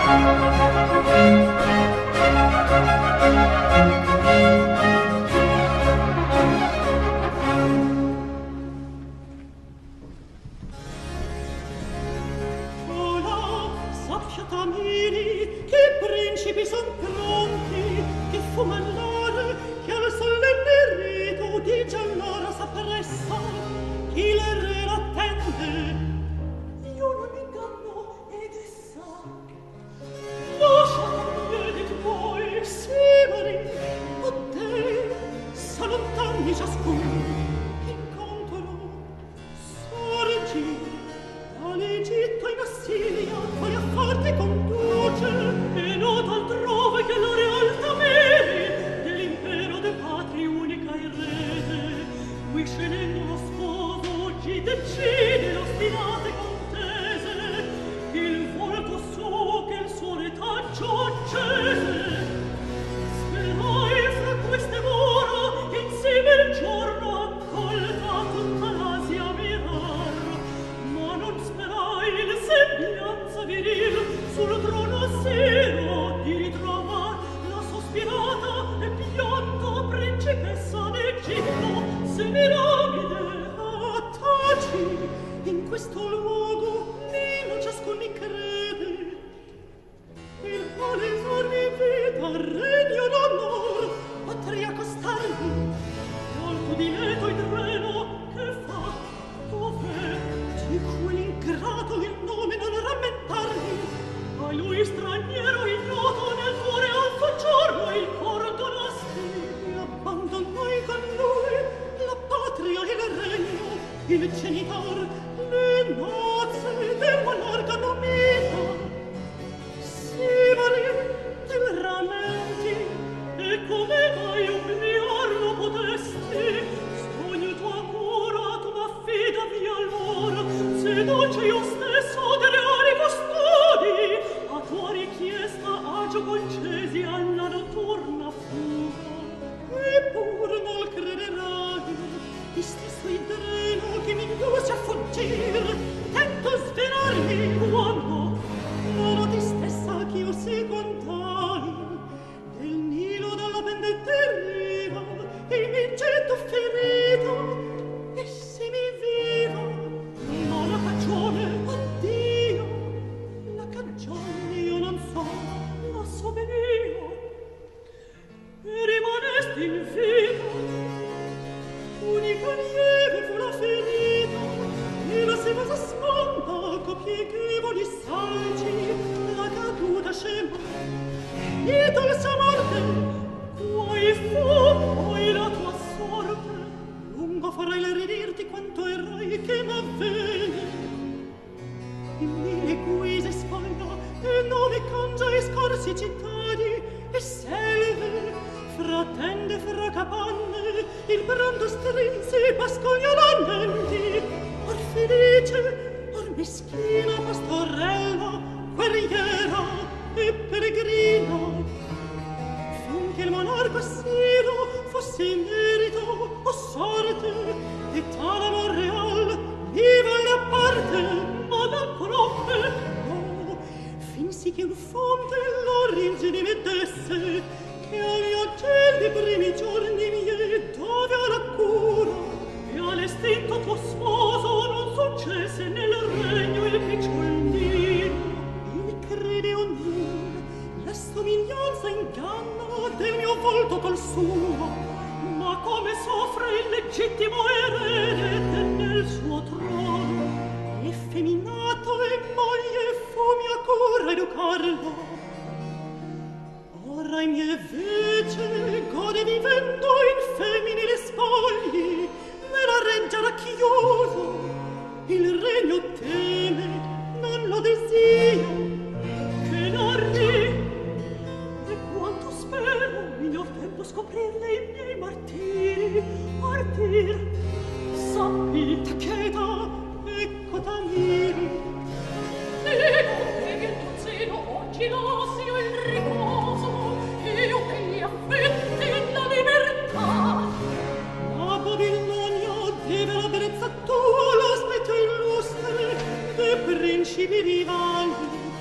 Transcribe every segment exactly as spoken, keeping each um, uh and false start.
principi rivali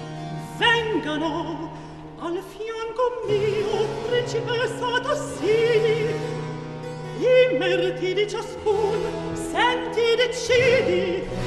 vengano al fianco mio, principessa Tassini. I meriti di ciascun senti e decidi.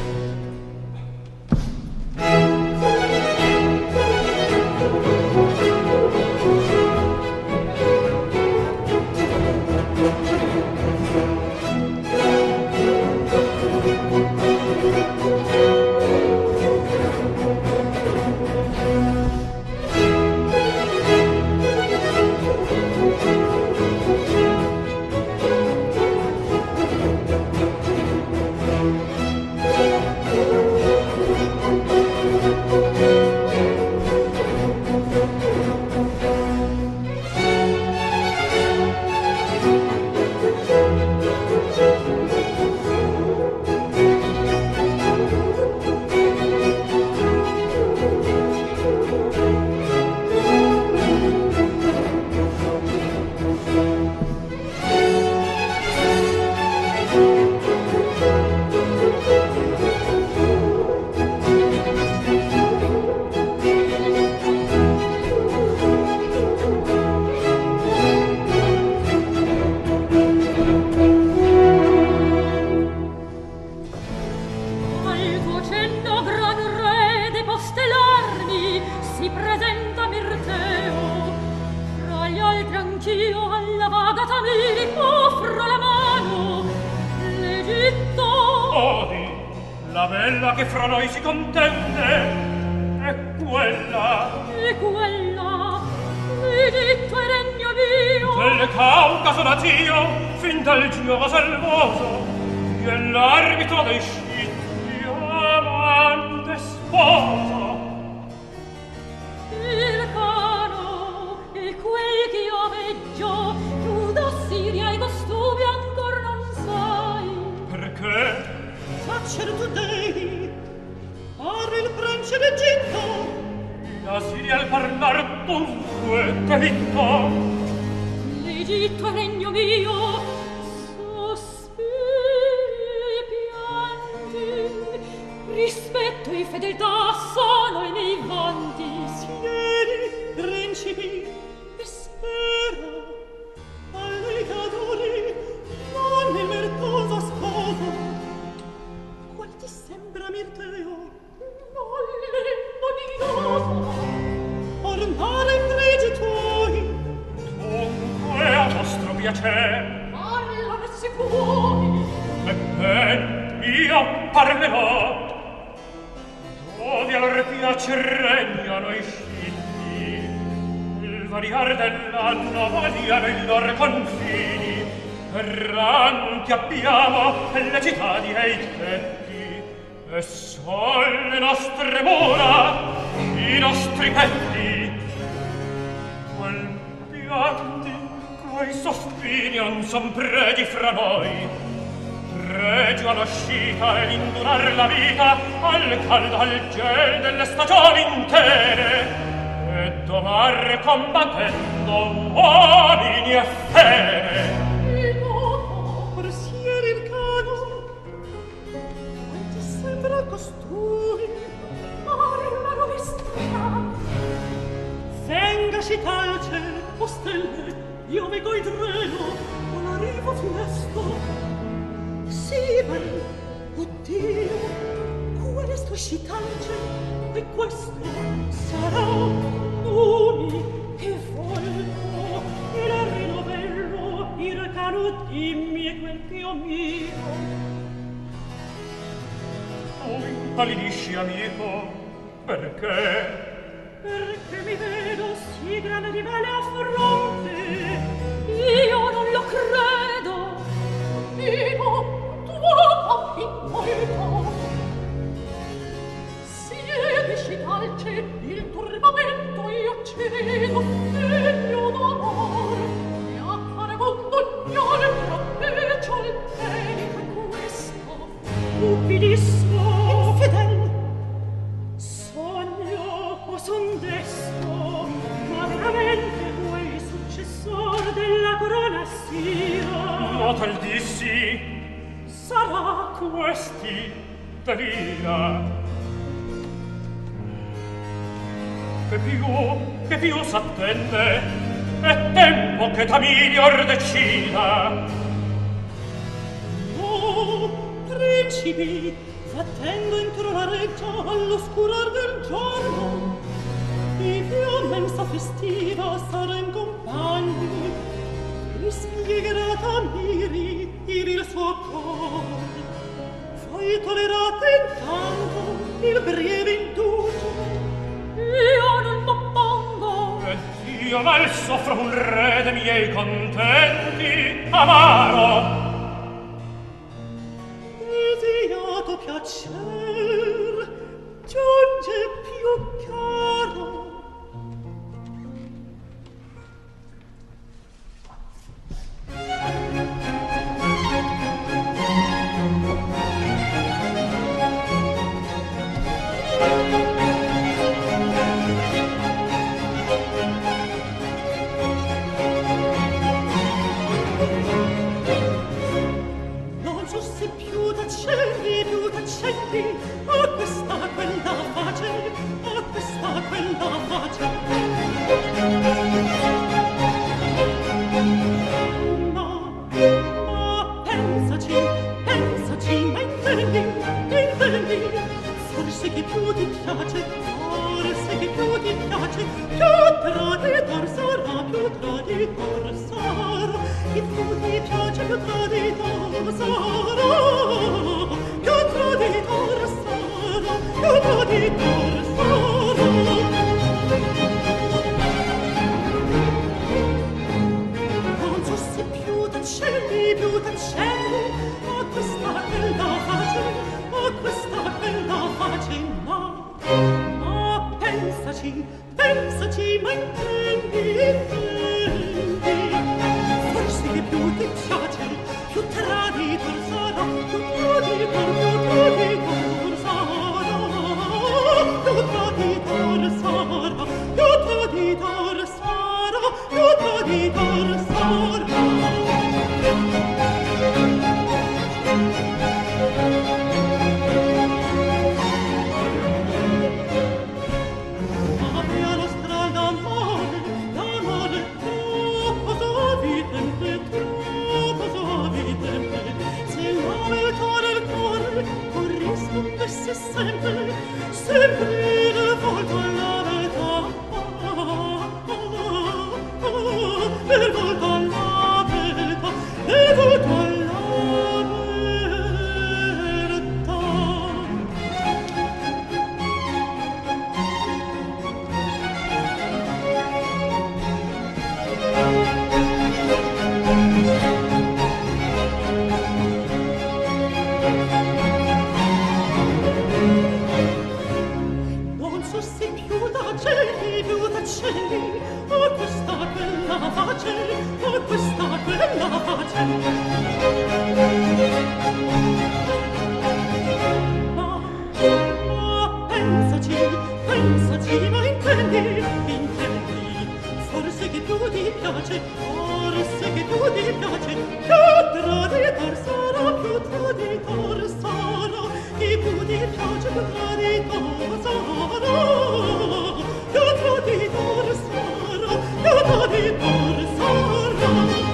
Palidisci, amico, perché? Perché mi vedo sì grande rivale a fronte. Io non lo credo. Io, tua immunità. Siedisci talce, il turbamento io cedo, degno d'amor. E a fare mondognare tra te c'ho il merito questo. Ubbidisco, infedel. Sogno o son desto, ma veramente vuoi successor della corona sira? Ma tal dissi, sarà questi delira. che più, che più s'attende, è tempo che ta miglior decida. Oh, principi, s'attendo entro la reggia all'oscurar del giorno, iv'io mensa festiva sarà in compagni, mi spiegherà miri, iri il suo cor. Fai tollerate intanto il breve indugio, io non m'oppongo. Ed io mal soffro un re de miei contenti, amaro. Desiato piacer giunge più caro. Non so se più d'accendi, più d'accendi, a questa quella face, a questa quella face. Ma, ma pensaci, pensaci, ma intendi, intendi, forse che più ti piace, forse che più ti piace, più traditor sarà, più traditor sarà, che più ti piace, più traditor sarà, più traditor sarà, più traditor sarà. Non so se più t'accendi, più t'accendi, a questa quella face, a questa quella face, ma, ma pensaci, pensaci, ma intendi, intendi, forse che più ti piace, più traditor sarà, più traditor, più traditor sarà, più traditor sarà, più traditor sarà, più traditor sarà. Abbia nostra l'amore, l'amore troppo sovitente, troppo sovitente, se l'avete nel cuore corrispondesse sempre, sempre il volto alla verità, il volto alla verità, il volto alla verità. Non so se più d'accendi, più d'accendi, a questa quella face, a questa quella face. Ma, ma pensaci, pensaci, ma intendi, intendi, forse che più ti piace, forse che più ti piace, più traditor sarà, più traditor sarà, che più ti piace, più traditor sarà, più traditor sarà, più traditor sarà.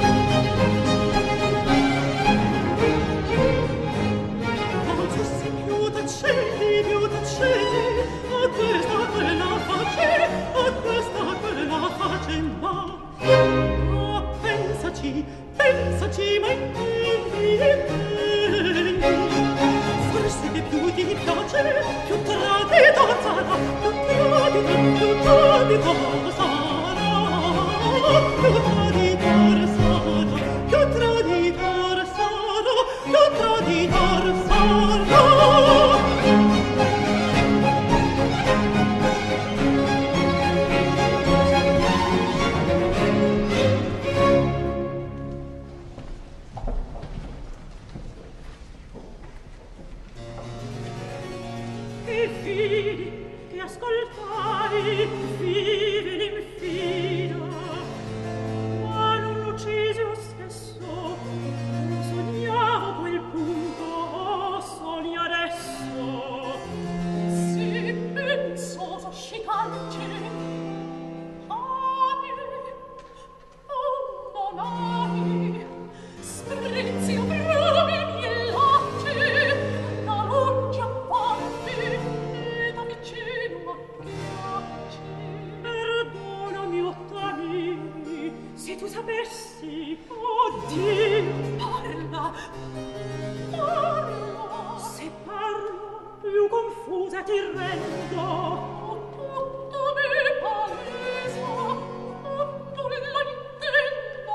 Non so se più t'accendi, più t'accendi, a questa quella face, a questa quella face, ma, ma pensaci, pensaci, ma intendi, intendi, forse che più ti piace, più traditor sarà, più traditor, più traditor sarà, più traditor sarà, più traditor sarà, più traditor sarà. Che vidi, che ascoltai, vivi l'infinito, sapessi, oh Dio, parla, parla. Se parlo, più confusa ti rendo. Oh, tutto mi palesa, tutto lo intendo.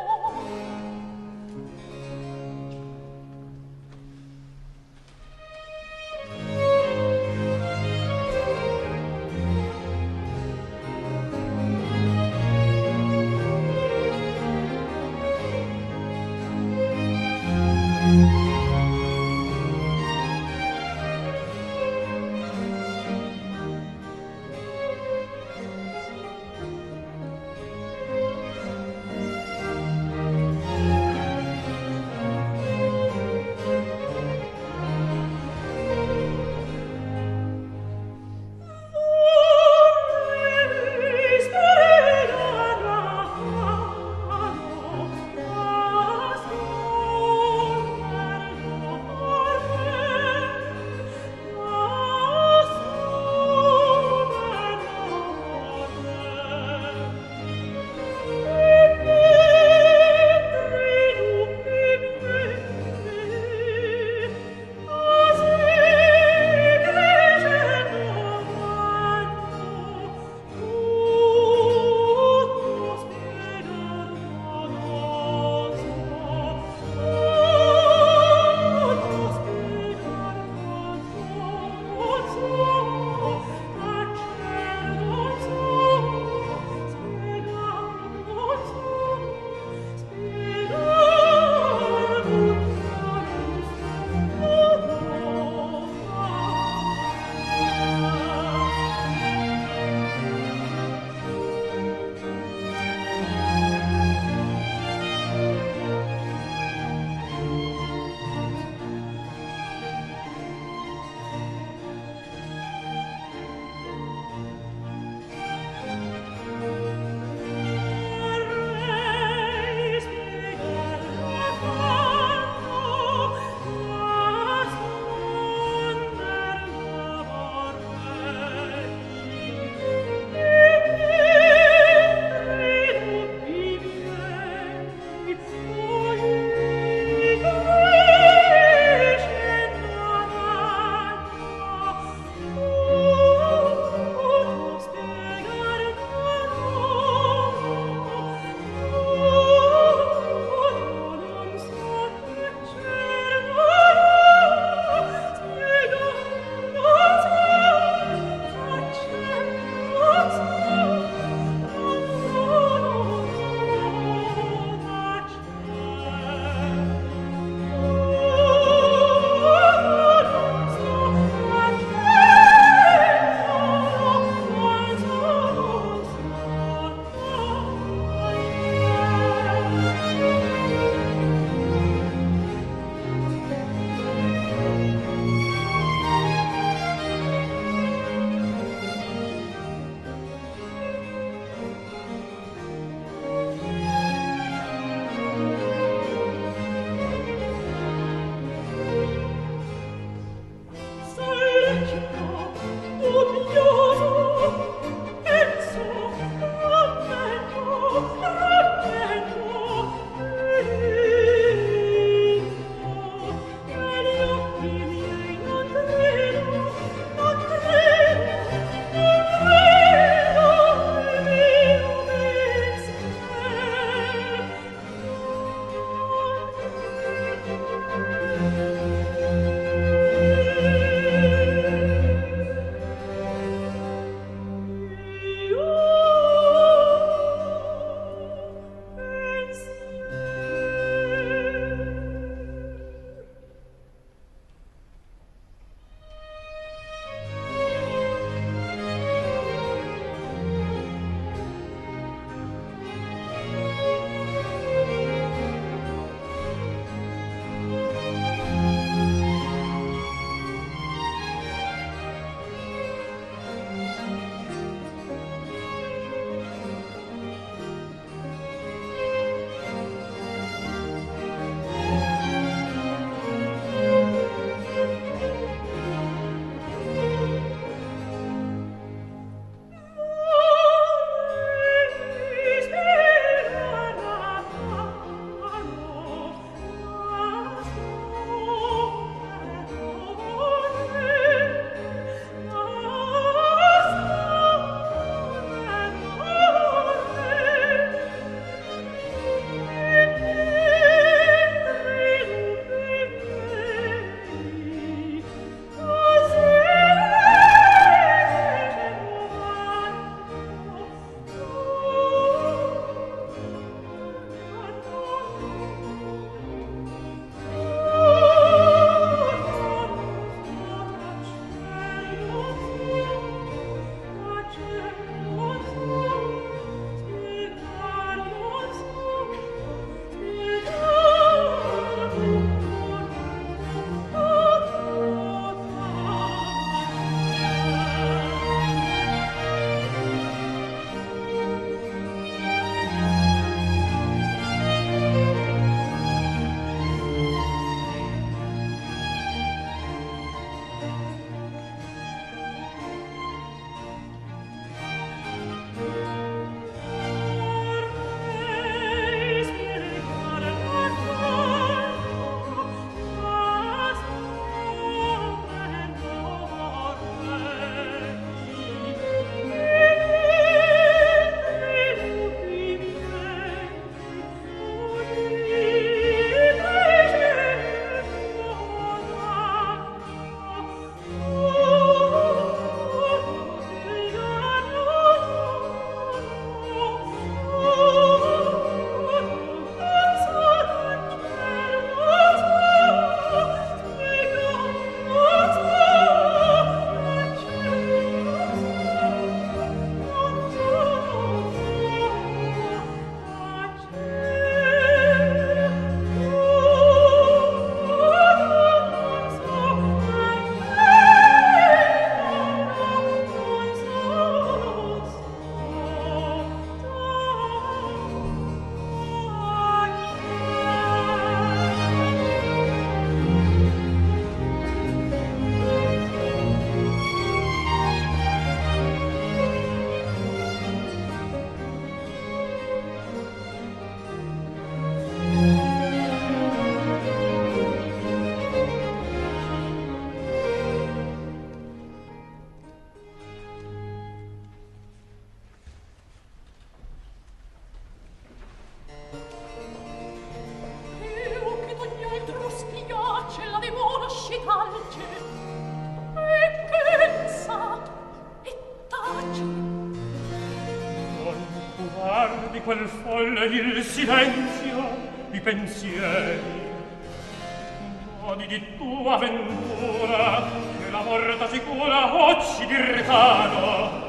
far di quel folle il silenzio, i pensieri. Godi di tua ventura, che la morta sicura occi dircano.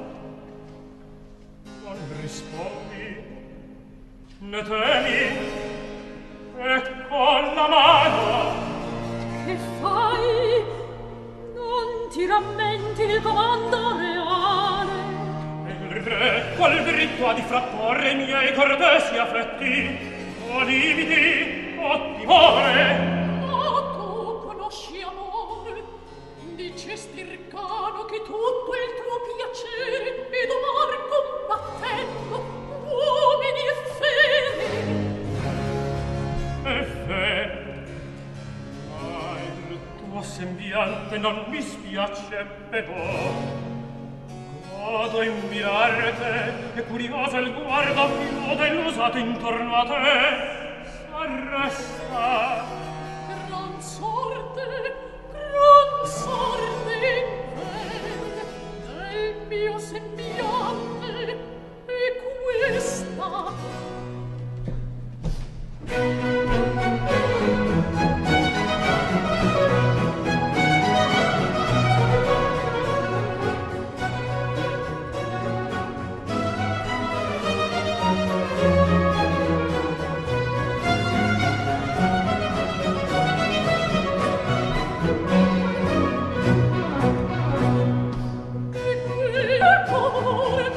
Non rispondi, ne temi, e con la mano. Che fai? Non ti rammenti il comando reale? Il re, qual diritto ha di frapporre i miei cortesi affetti? O limiti, o timore? Ma tu conosci amore? Dicesti Ircano che tutto il tuo piacere è domar combattendo uomini e feri. E fe, ma il tuo sembiante non mi spiace però. Godo in mirarte, e curioso il guardo più dell'usato intorno a te s'arresta. Gran sorte, gran sorte inver del mio sembiante è questa. E quel cuore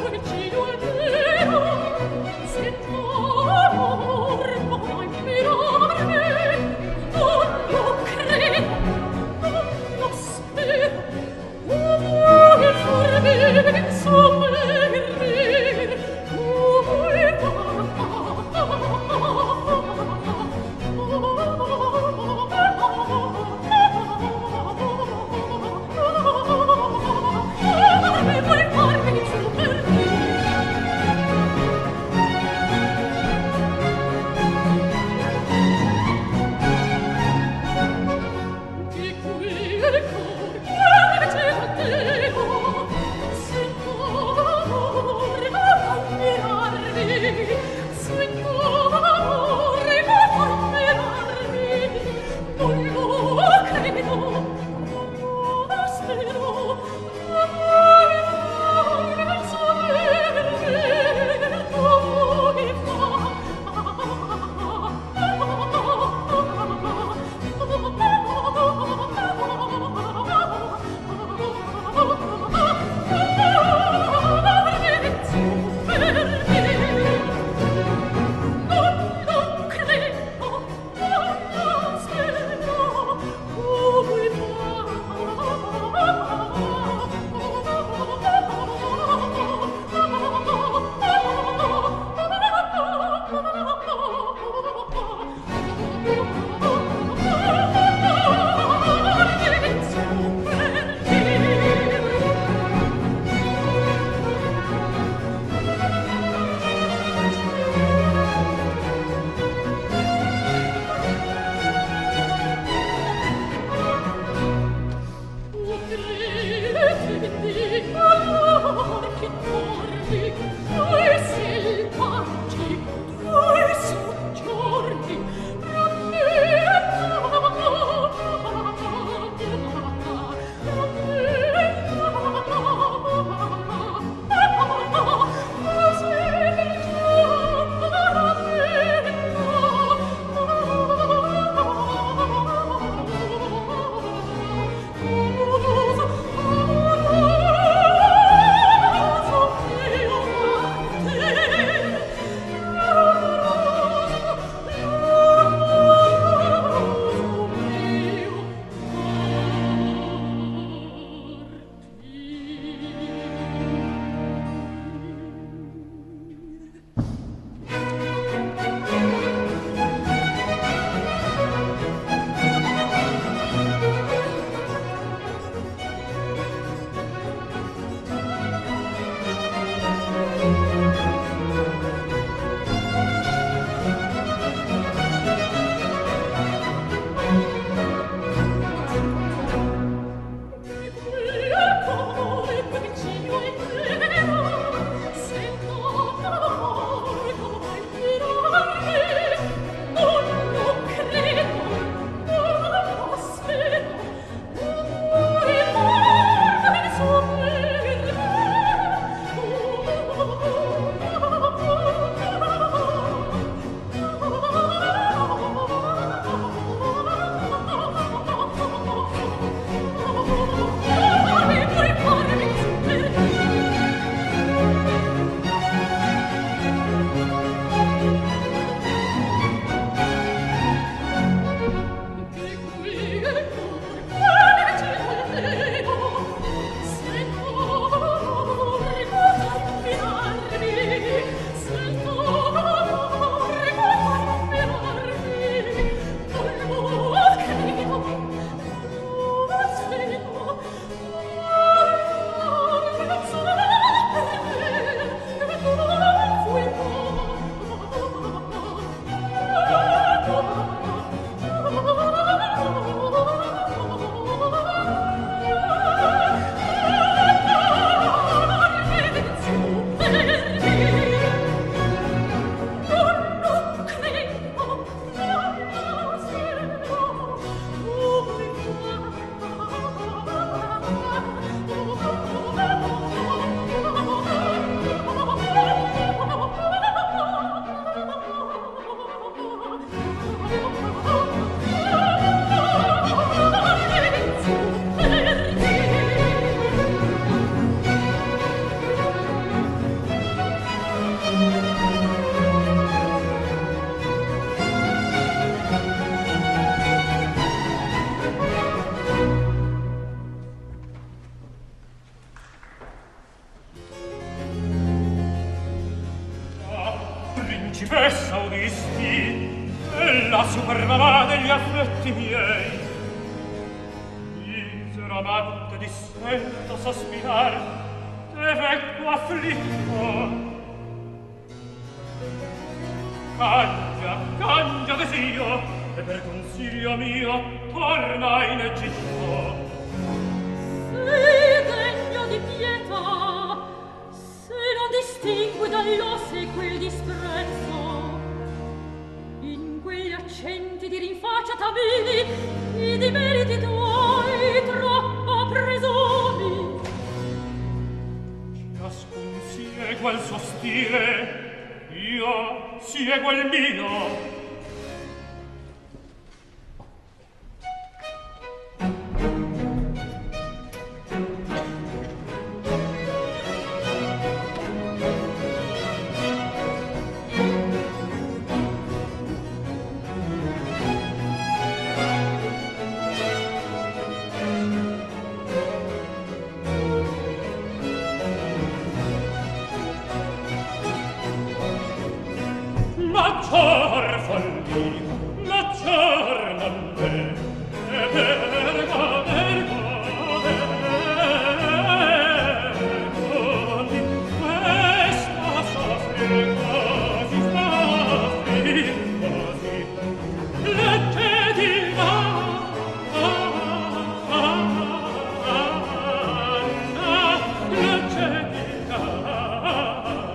principessa udisti, ella superba degli affetti miei. Misera amante di sento sospirar, te vecchio afflitto. Cangia, cangia desio, e per consiglio mio torna in Egitto. Sei degno di pietà, se non distingui dall'osse quel disprezzo. In quegli accenti di rinfaccia tabili, i demeriti tuoi troppo presumi. Ciascun segua il suo stile, io seguo il mio. Maggior follia, maggior non v'è, e vergo, vergo, vergo, di questa soffrir così, soffrir così, legge di Anna, legge di Anna.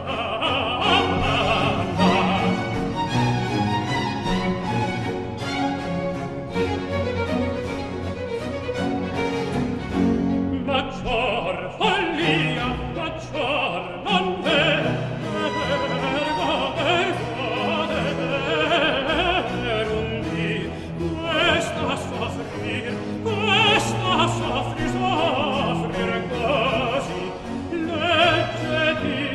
Maggior follia, maggior non v'è, ergo, ergo, erundi, questa soffrir, questa soffrir, soffrir così, legge di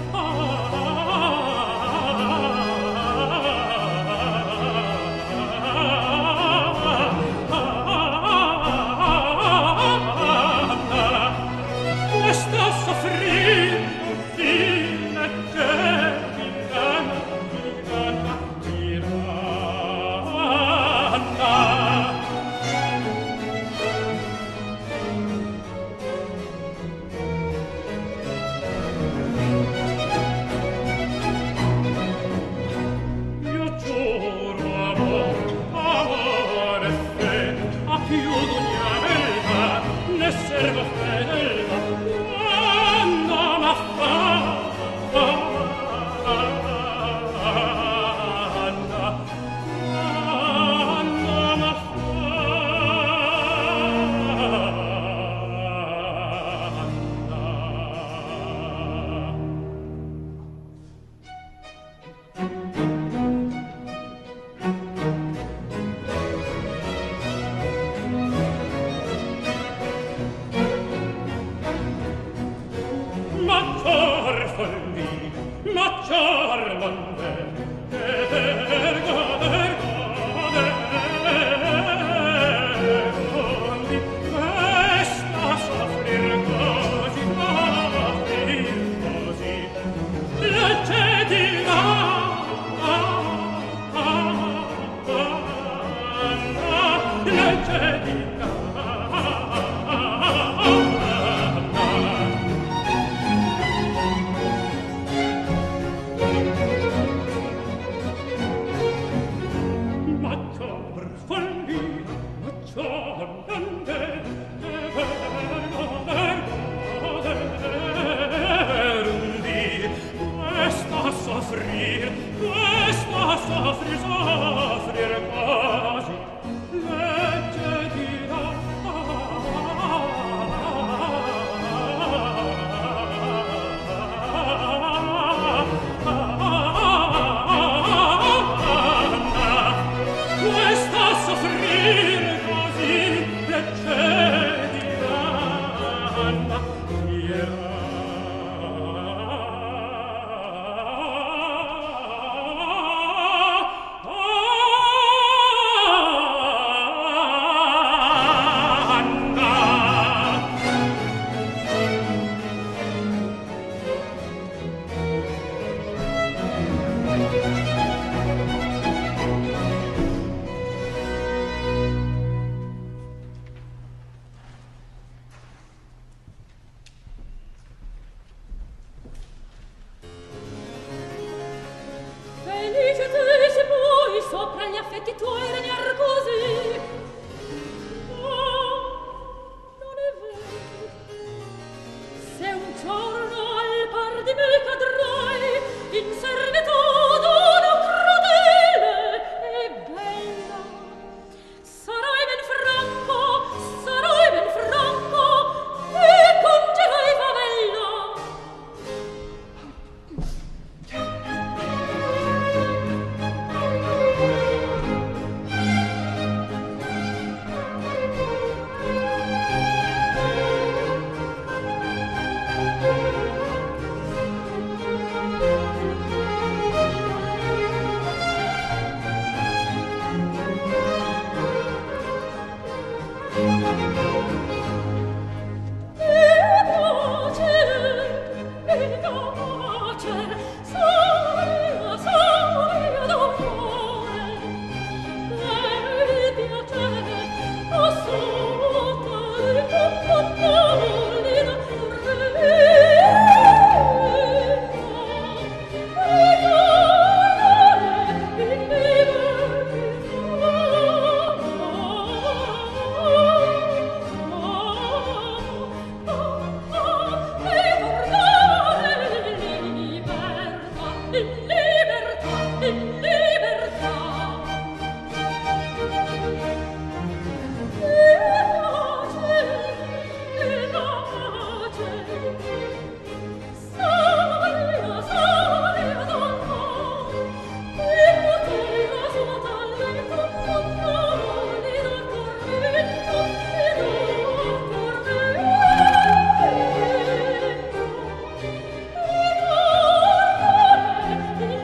questa soffrir fine tiranna, tiranna, tiranna. Io giuro amor, amore fede, a più d'ogni beltà, ne servo fedele. Quando m'affanna, quando maggior follia, maggior non v'è, ergo, ergo, erundi, questa soffrir così, soffrir così, legge di Anna, legge di maggior follia, maggior non v'è, ergo, ergo, erundi, questa soffrir, questa soffrir, soffrir così, legge di questa soffrir così, legge di Anna, tiranna. Thank you.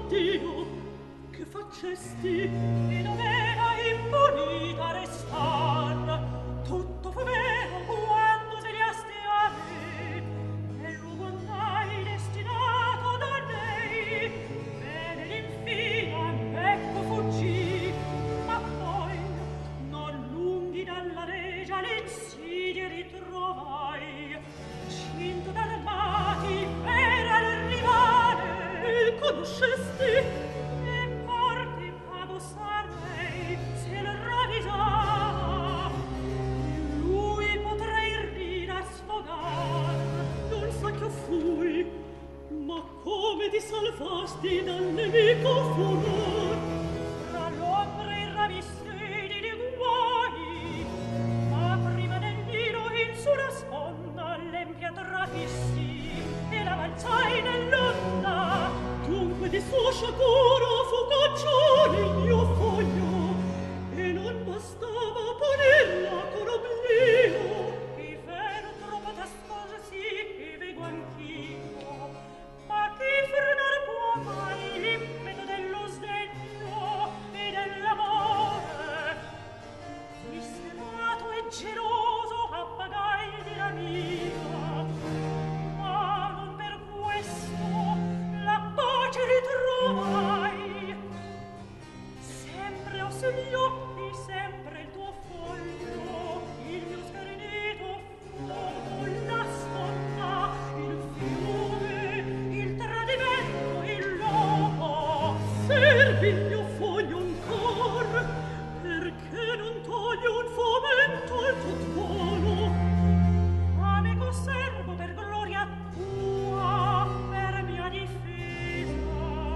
Dio, che facesti? E doveva impunita restar. Tutto fu vero quando se li astiani, e luogo andai destinato da lei. Bene l'infina, ecco fuggì, ma poi non lunghi dalla regia l'insidie ritrovai. Cinto d'armati era il rivale. Il conoscesti? E forte pago sarei se lo ravvisava. Lui potrei rira sfogar. Non sa che fui, ma come ti salvasti dal nemico furor? Tra l'ombra e i ravvistiti di guai, ma prima del nido in su la sponda l'empia trafissi e l'avanzai nell'onda. Dunque di suo sciacuro fu cacciare il mio foglio, e non bastava punirla con oblio. Chi vero troppo t'ascolsi e vego anch'io, ma chi frenar può mai l'impeto dello sdegno e dell'amore? Disserato e geloso appagai di la mia, ma non per questo la pace ritrovai. Sempre ho sugli occhi, sempre il tuo foglio, il mio sgranito fuoco, la sponda, il fiume, il tradimento, il loco. Servi il mio foglio ancor, perché non toglio un fomento al tuo tuono. Ma me conservo per gloria tua, per mia difesa.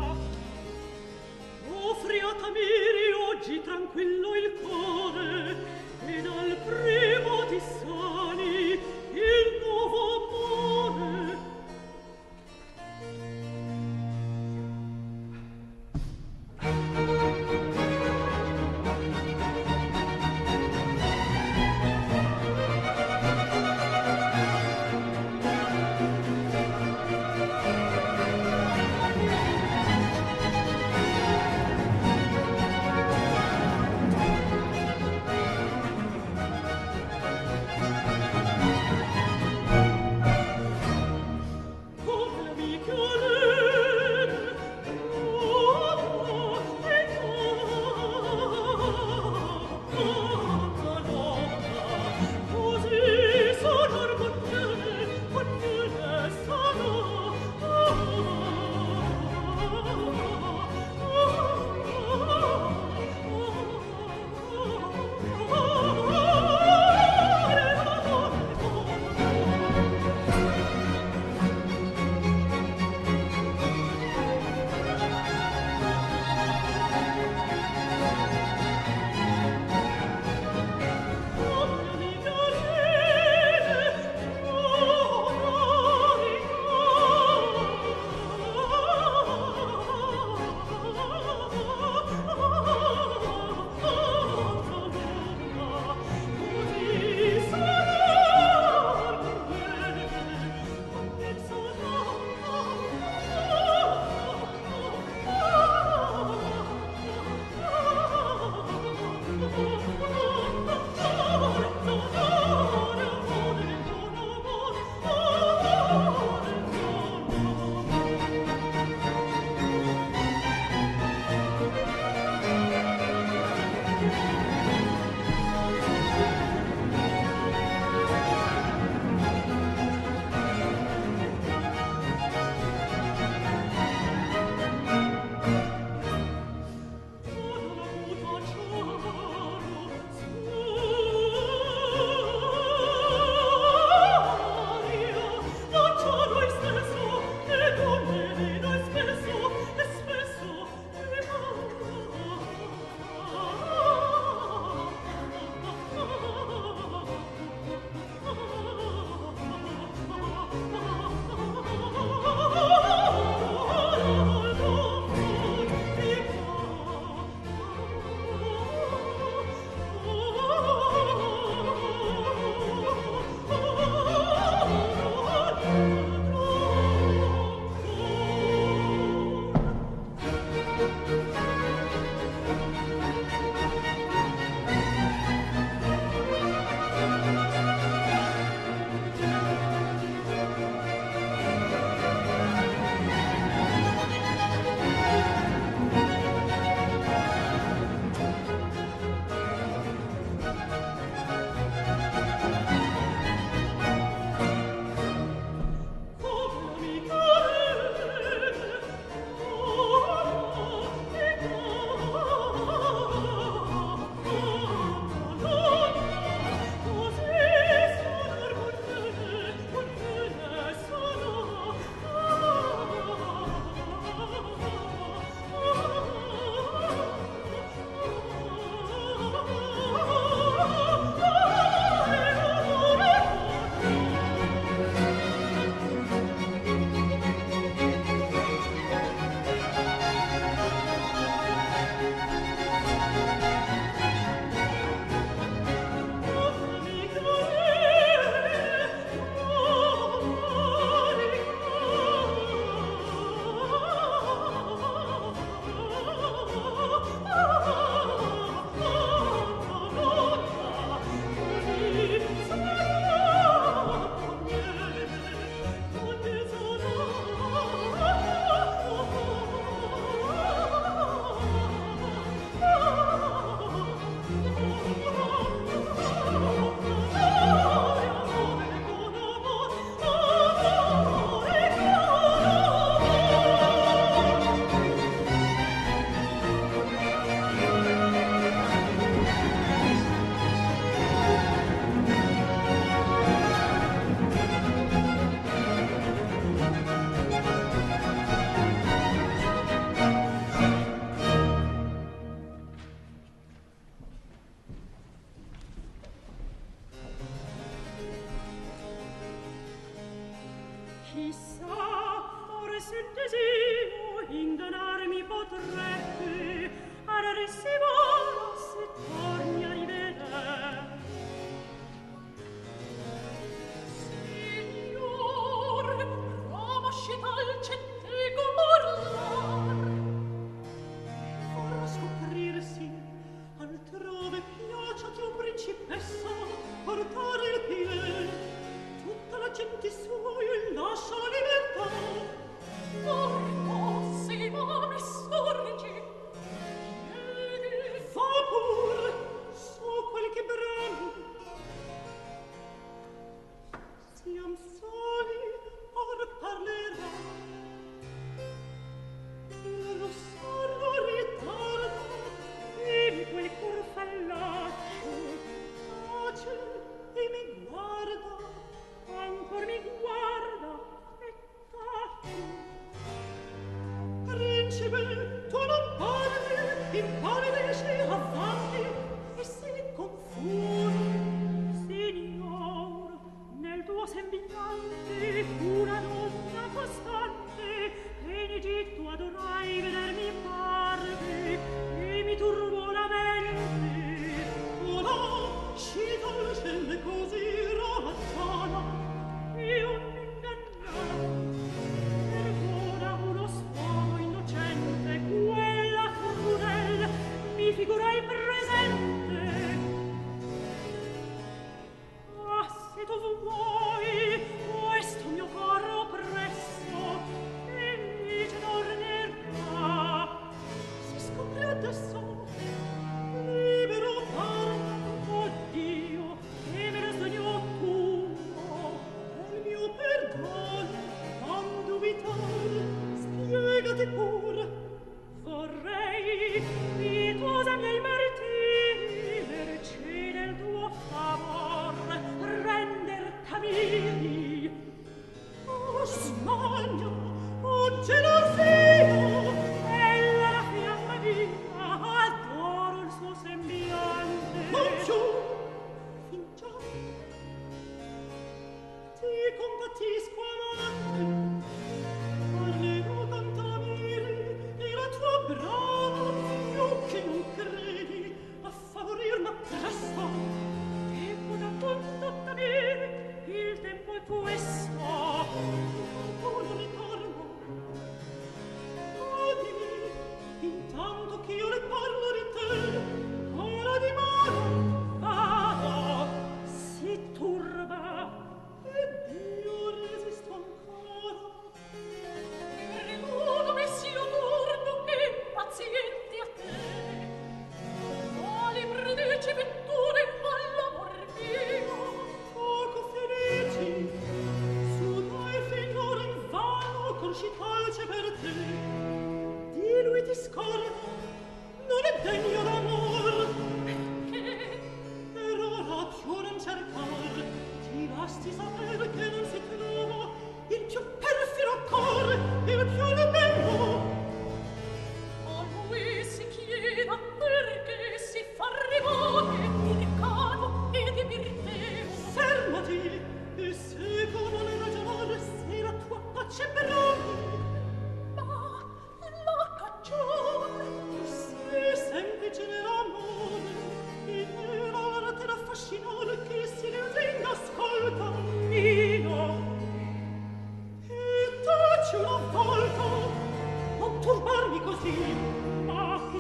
Offri a Tamiri oggi tranquillo il cuore, e dal primo ti sani il nuovo amore.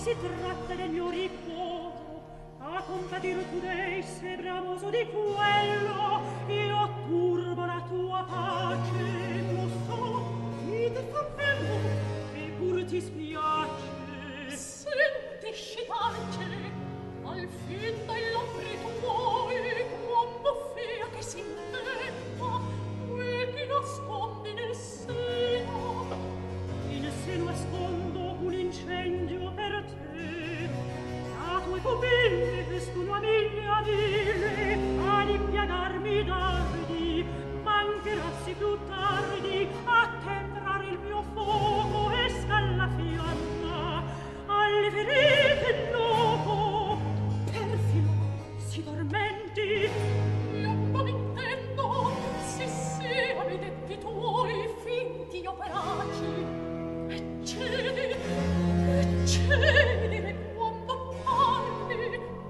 si tratta del mio riposo, a compadir tu dei sei bramoso di quello, io turbo la tua pace, lo so, chi te fa bello, e pur ti spiace. Senti, scitance, al fin dell'ombri tuoi, quando fia che si intenda, quel che nascondi nel seno. In seno ascondo un incendio per te, a tue pupille vestono a mille a mille, ad impiagarmi dardi, mancherassi più tardi a temprare il mio fuoco e scalla fiamma, alle ferite il loco, perfino si tormenti. Io non intendo, sì sì, ami detti tuoi finti operaci, e cedi, e cedi quando parli,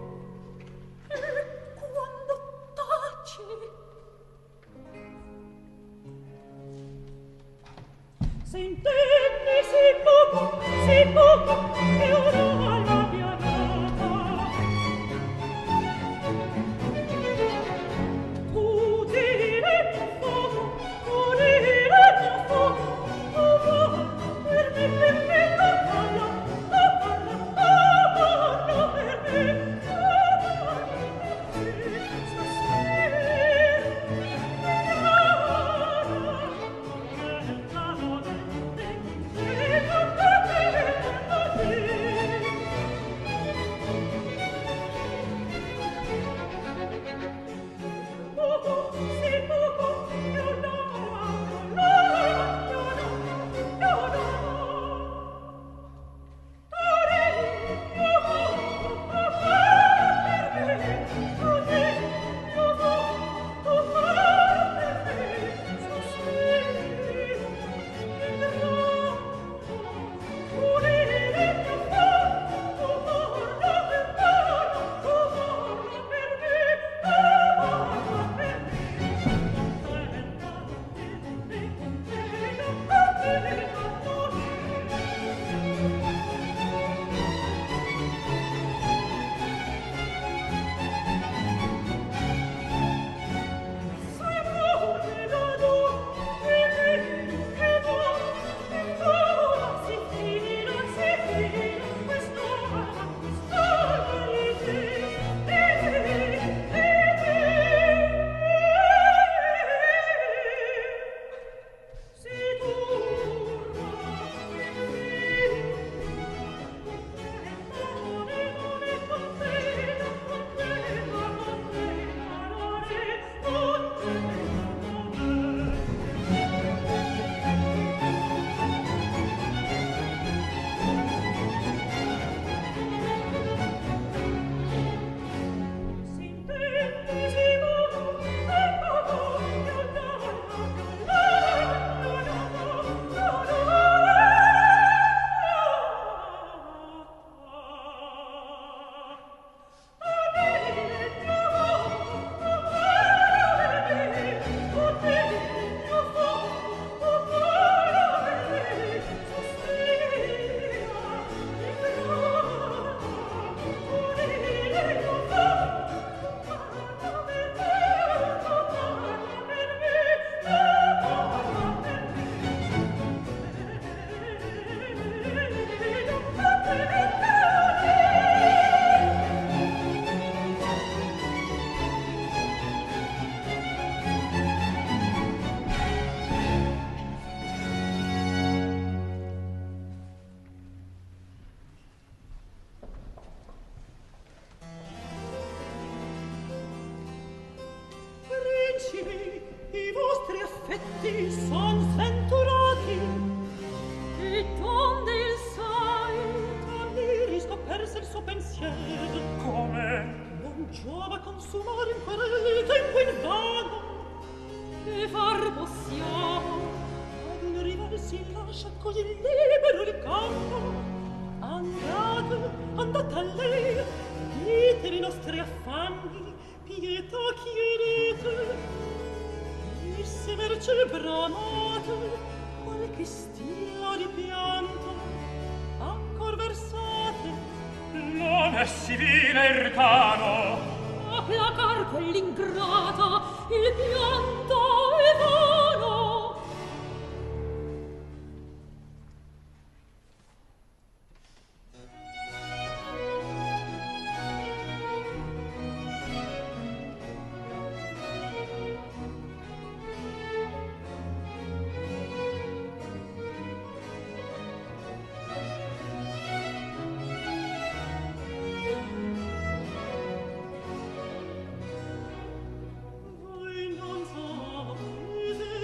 e quando taci. Se intendi sì poco, sì poco, che ora la mia nata. Tu tiri il mio fuoco, tu tiri il mio fuoco, oh parla per me, per me, oh parla, oh parla, oh parla per me, oh parla per me, stasera, affetti son sventurati, e donde il sai Tamiristo perse il suo pensiero. Come? Non giova consumare in querele tempo invano, che far possiamo? Ad un rival si lascia così libero il campo. Andate, andate a lei, dite i nostri affanni, pietà chiedete. E se merce bramate qualche stilla di pianto, ancor versate è sì vile e ricano. A placar quell'ingrata il pianto è vano. Voi non sapete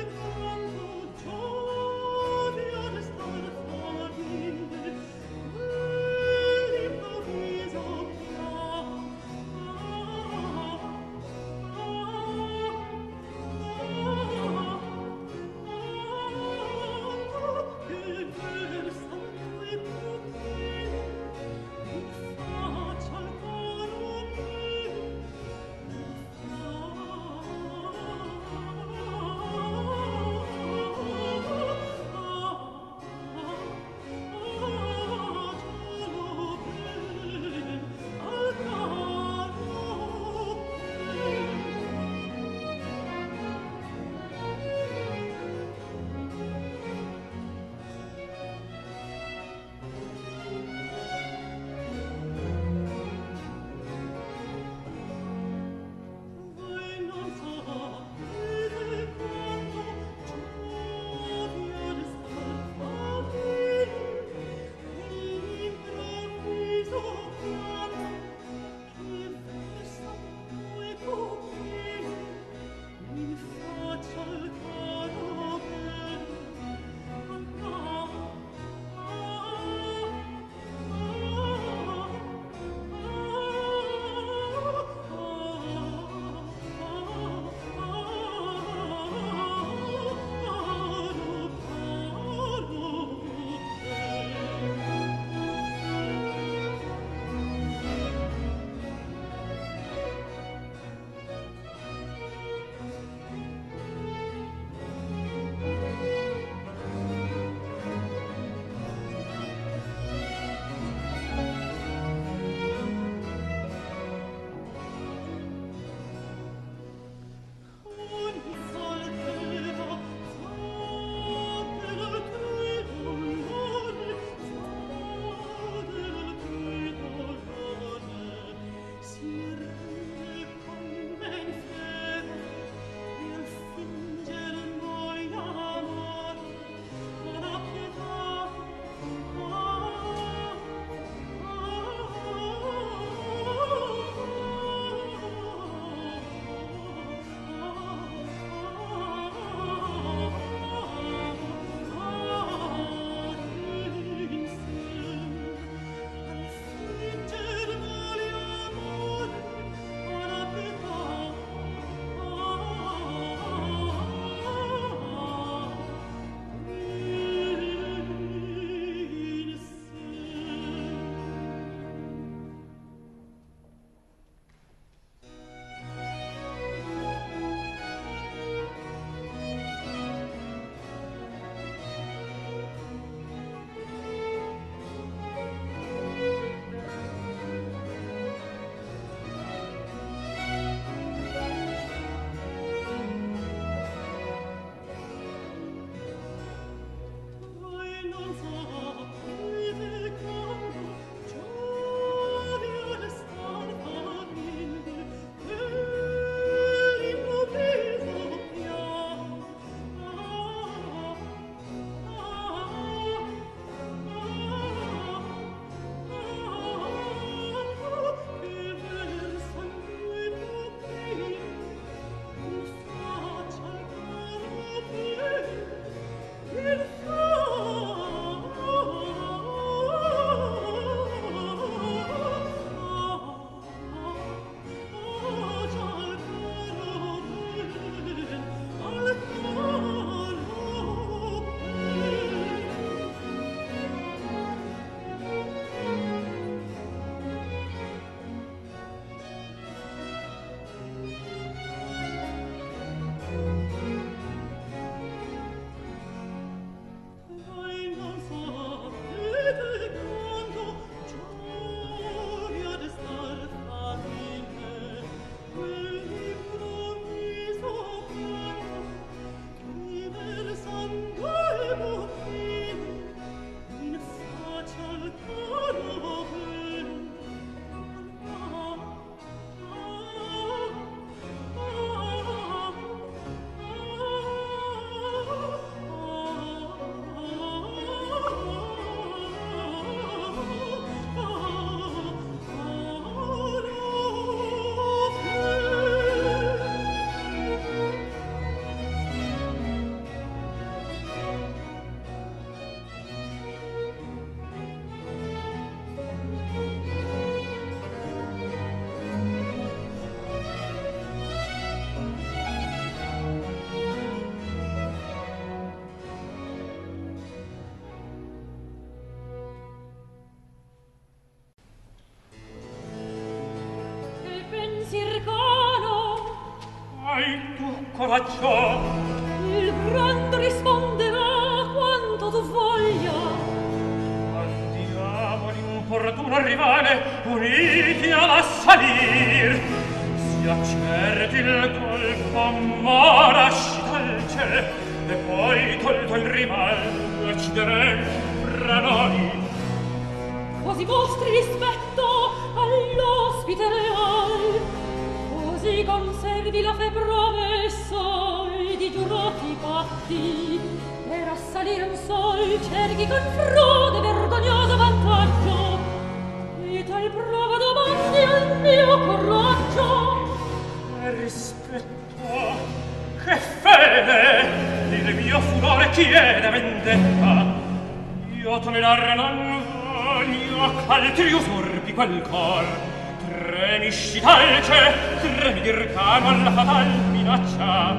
circolo. Hai tu coraggio? Il grande risponderà quanto tu voglia. Andiamo l'importuno rivale, uniti ad assalir. Si accerti il colpo, ma lasci talce, e poi tolto il rival, uccideremo fra noi. Così vostri rispetto all'ospite real, così conservi la fe promessa ed i giurati patti, per assalire un sol cerchi con frode vergognoso vantaggio, e tal prova domandi al mio coraggio. E rispetto, che fede, il mio furore chiede vendetta. Io tolerare non voglio ch'altri usurpi quel cor. Tremisci talce, tremi d'ircano alla fatal minaccia.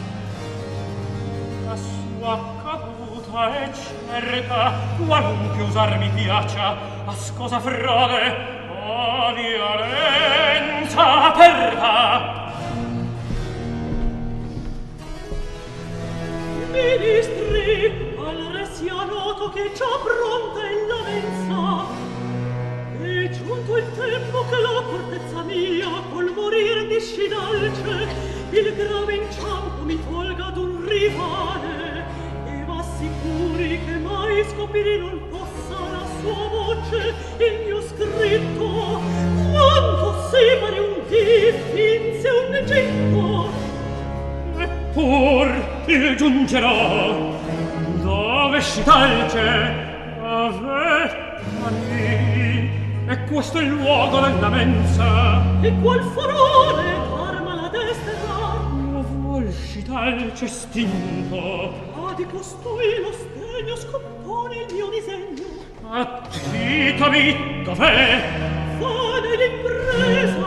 La sua caduta è certa, qualunque usar mi piaccia, a scosa frode o violenza aperta. Ministri, al re sia noto che già pronta è la mensa. È giunto il tempo che la cortezza mia col morir di Scidalce il grave inciampo mi tolga d'un rivale, e v'assicuri che mai scoprire non possa la sua voce il mio scritto, quanto separi un dì finse un Egitto. Eppur il giungerò dove Scidalce aveva lì, e questo è il luogo della mensa. E qual furore arma la destra? Lo vuol Scidalce stinto. Ah, di costui lo stegno scompone il mio disegno. Attitami, dov'è? Fane l'impresa.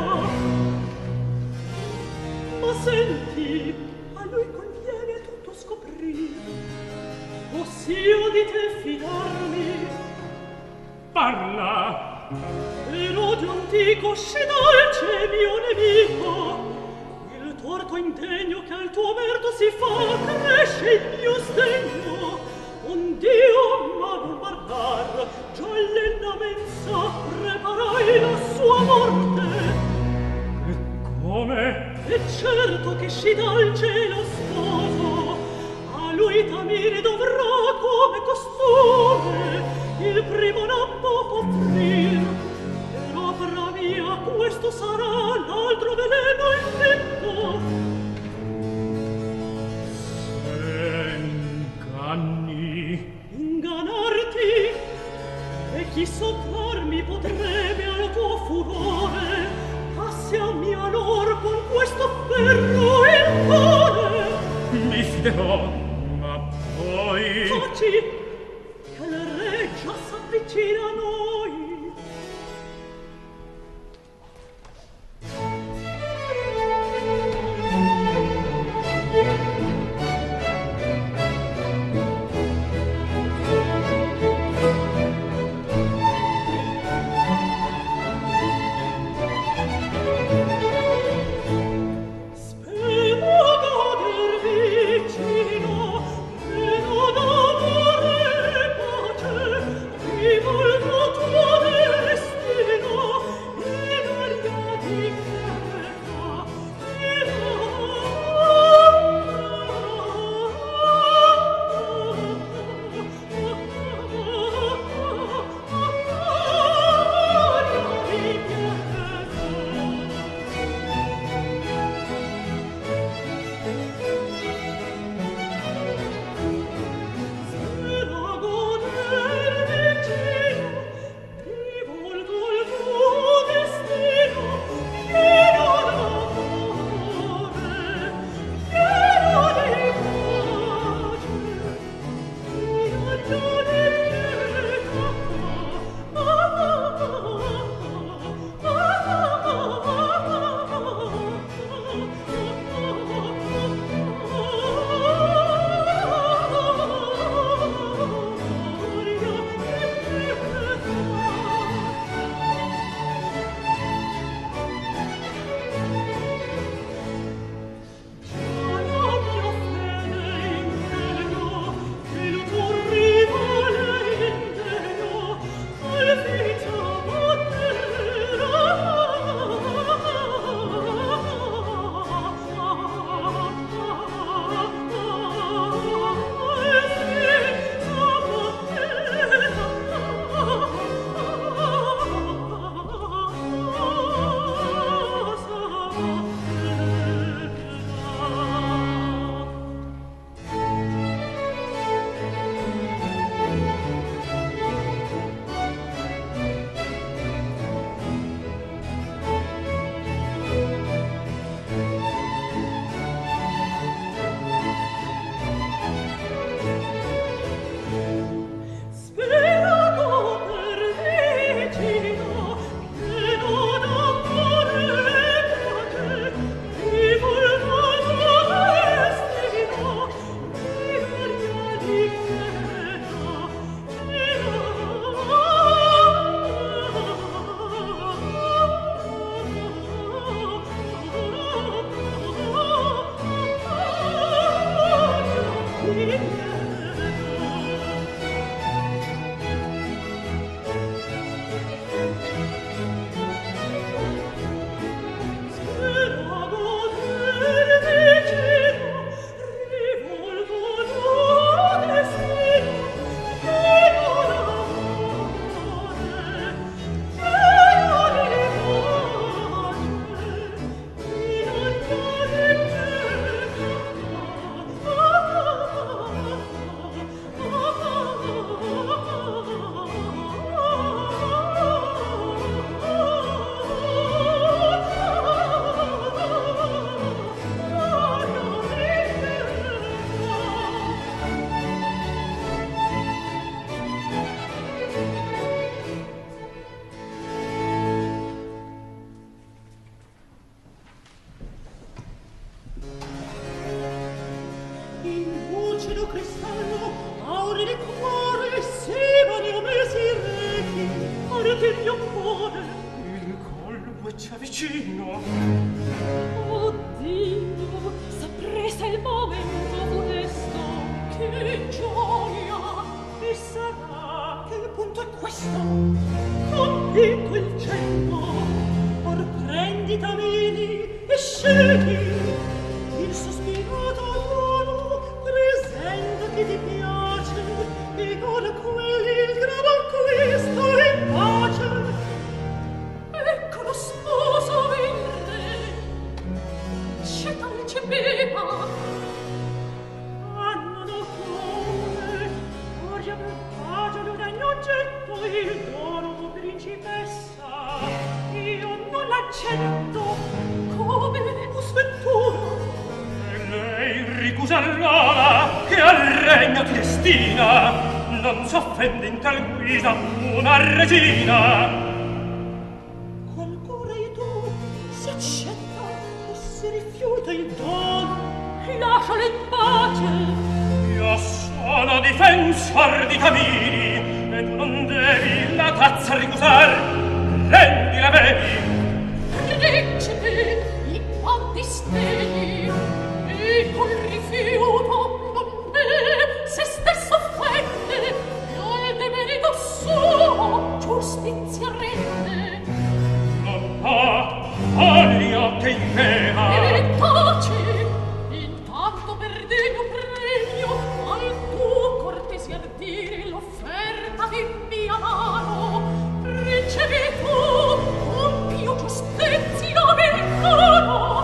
Ma senti, a lui conviene tutto scoprir. Possio di te fidarmi? Parla. Erodio antico, Scidalce mio nemico, il torto indegno che al tuo merto si fa cresce il mio sdegno. Ond'io ma non guardar, già nella mensa preparai la sua morte. E come? E certo che Scidalce è lo sposo, a lui Tamiri dovrà come costume il primo nappo offrir. Per opera mia questo sarà l'altro veleno infetto. Se inganni. Ingannarti? E chi sottrarmi potrebbe al tuo furore? Passi a mia lor con questo ferro il cuore. Mi fiderò, ma poi... Taci, che il re già s'avvicina a noi. Spero goder vicino vicino. Oh Dio, s'appressa il momento funesto. Che gioia! E sarà che il punto è questo. Compito il cenno, or prendi Tamini e scegli il sospirato amore, presenta che ti piace e con quelli il grave acquisto in pace. Ecco lo sposo venire, c'è tal c'è beva, hanno d'occhio, orgia per pace d'un degno oggetto il dono principessa, io non l'accetto come sventura. E lei ricusa allora che al regno ti destina, non s'offende in tal guisa una regina. Qual vorrei tu si accetta o si rifiuta il dono, lasciala in pace. Io sono difensor di Tamini e tu non devi la tazza ricusar, rendila bevi. Principe, i quanti steli, e col rifiuto non me se stesso offende, e al demerito suo giustizia rende. Non ha olio che impera. E taci, intanto per degno premio, al tuo cortesi ardire l'offerta di mia mano, ricevi tu con più giustizia americano.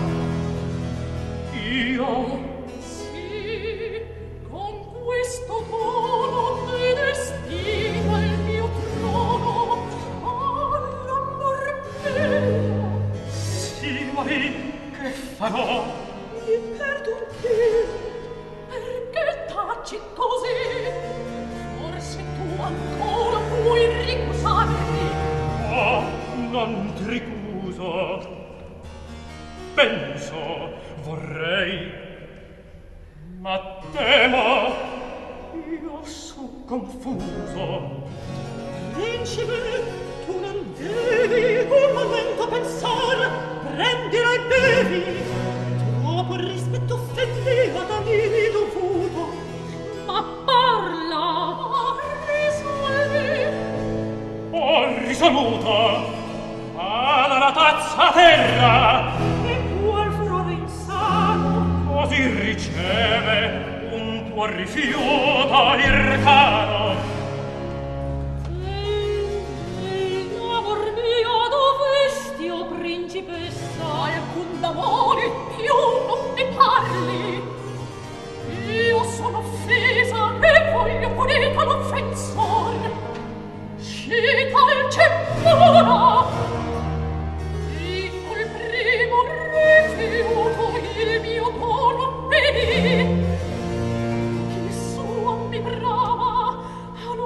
Io? Sì, con questo dono ti destina il mio trono all'amor mio. Sì, morì, che farò? Mi perdo un più, perché taci così? Forse tu ancora vuoi ricusarmi? Oh, non ti ricuso. Penso, vorrei, ma temo, io su confuso. Principe, tu non devi un momento pensar, prendila e bevi. Troppo il rispetto offendeva da me dovuto. Ma parla, risolvi. Ho risoluto. Vada la tazza a terra. E tu al furore insano Così riceve un tuo rifiuto ircano. Ehi, ehi, amor mio, dovesti, o principessa? Alcun d'amore più non ne parli. Io sono offesa e voglio punita l'offensor. Scita il cembura. E col primo rifiuto il mio dono vedi. Chi sua mi brava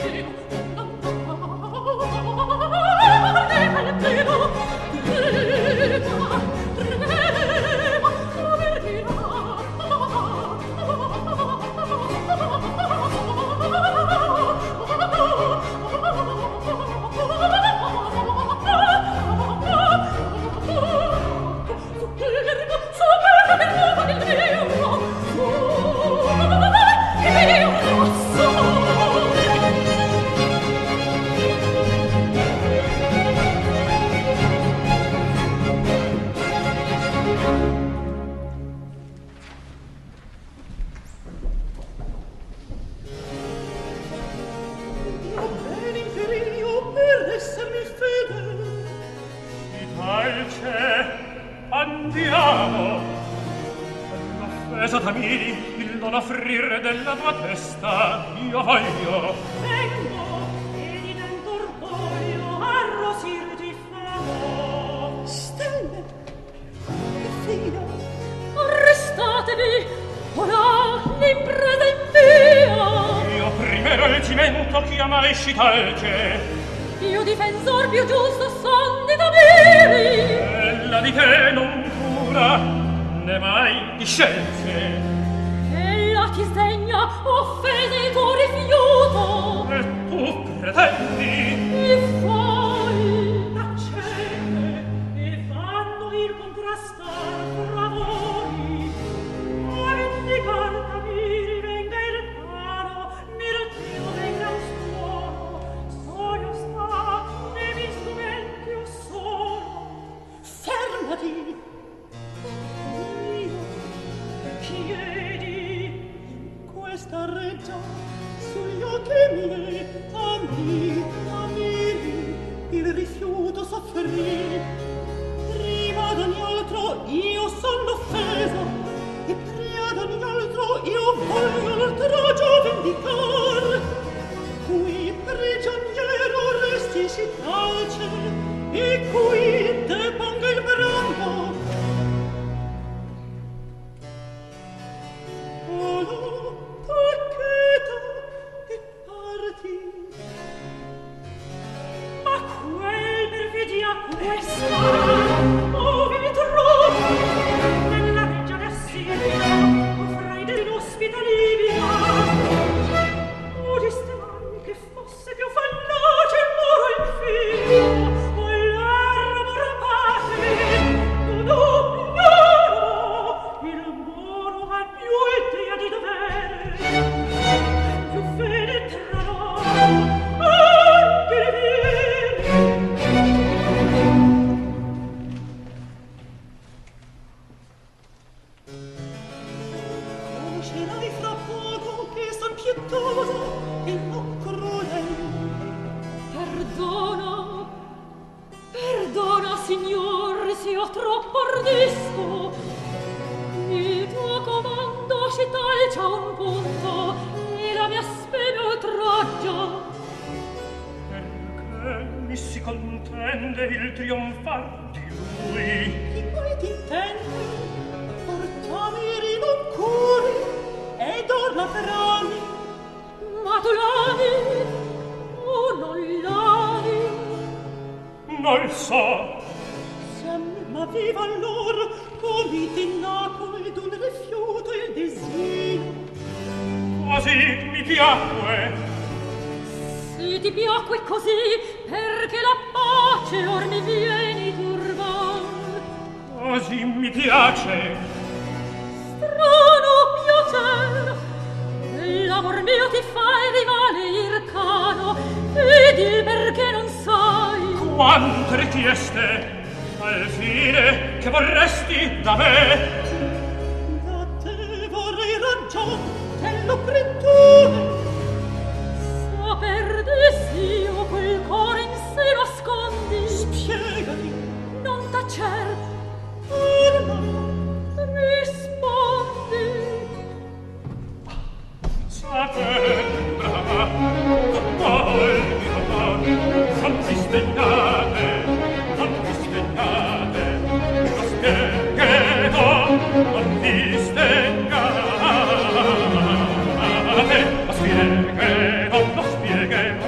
Spieghe, non lo spieghe,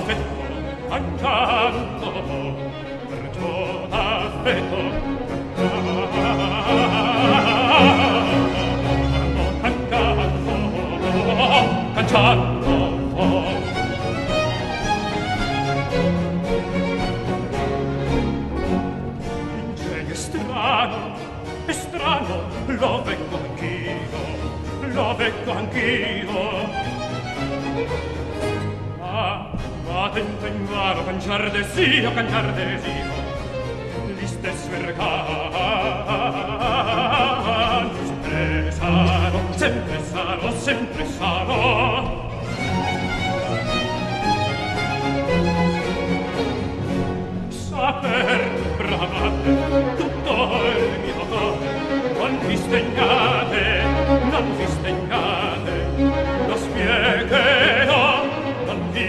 d'affetto, cangiando, perciò d'affetto, cangiando, cangiando. L'ingegno è strano, è strano, lo vengo anch'io, lo vengo anch'io. Ma, ma tento invano cangiar desio, cangiar desio, gli stessi vergani, sempre sarò, sempre sarò, sempre sarò. Saper bramate tutto il mio cuore, non vi stegnate, non vi stegnate, lo spiegherò, non vi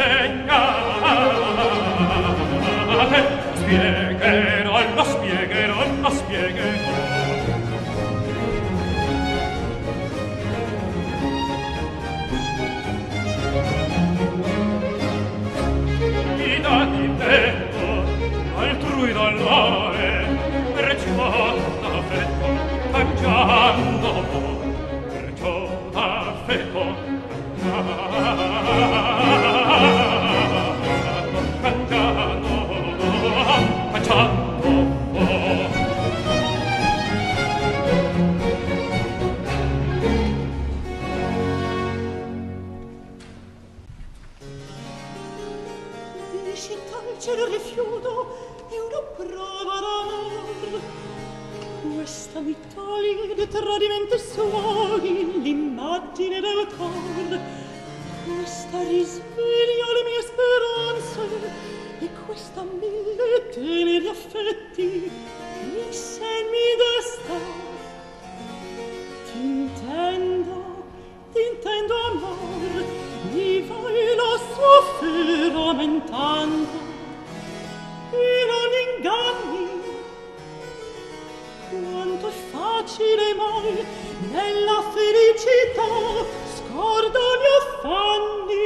stegnate, lo spiegherò, lo spiegherò, lo spiegherò. Mi dà di petto altrui dolore, perciò d'affetto, cangiando, perciò d'affetto, cangiando, cangiando. Esci dal cielo rifiuto e una prova d'amor. Questa mi toglie dei tradimenti suoi l'immagine del cor. Questa risveglia le mie speranze e questa mille teneri affetti in sé mi desta. T'intendo, t'intendo amor, mi vai la soffre lamentando e non inganni. Quanto è facile mai nella felicità scordo gli affanni.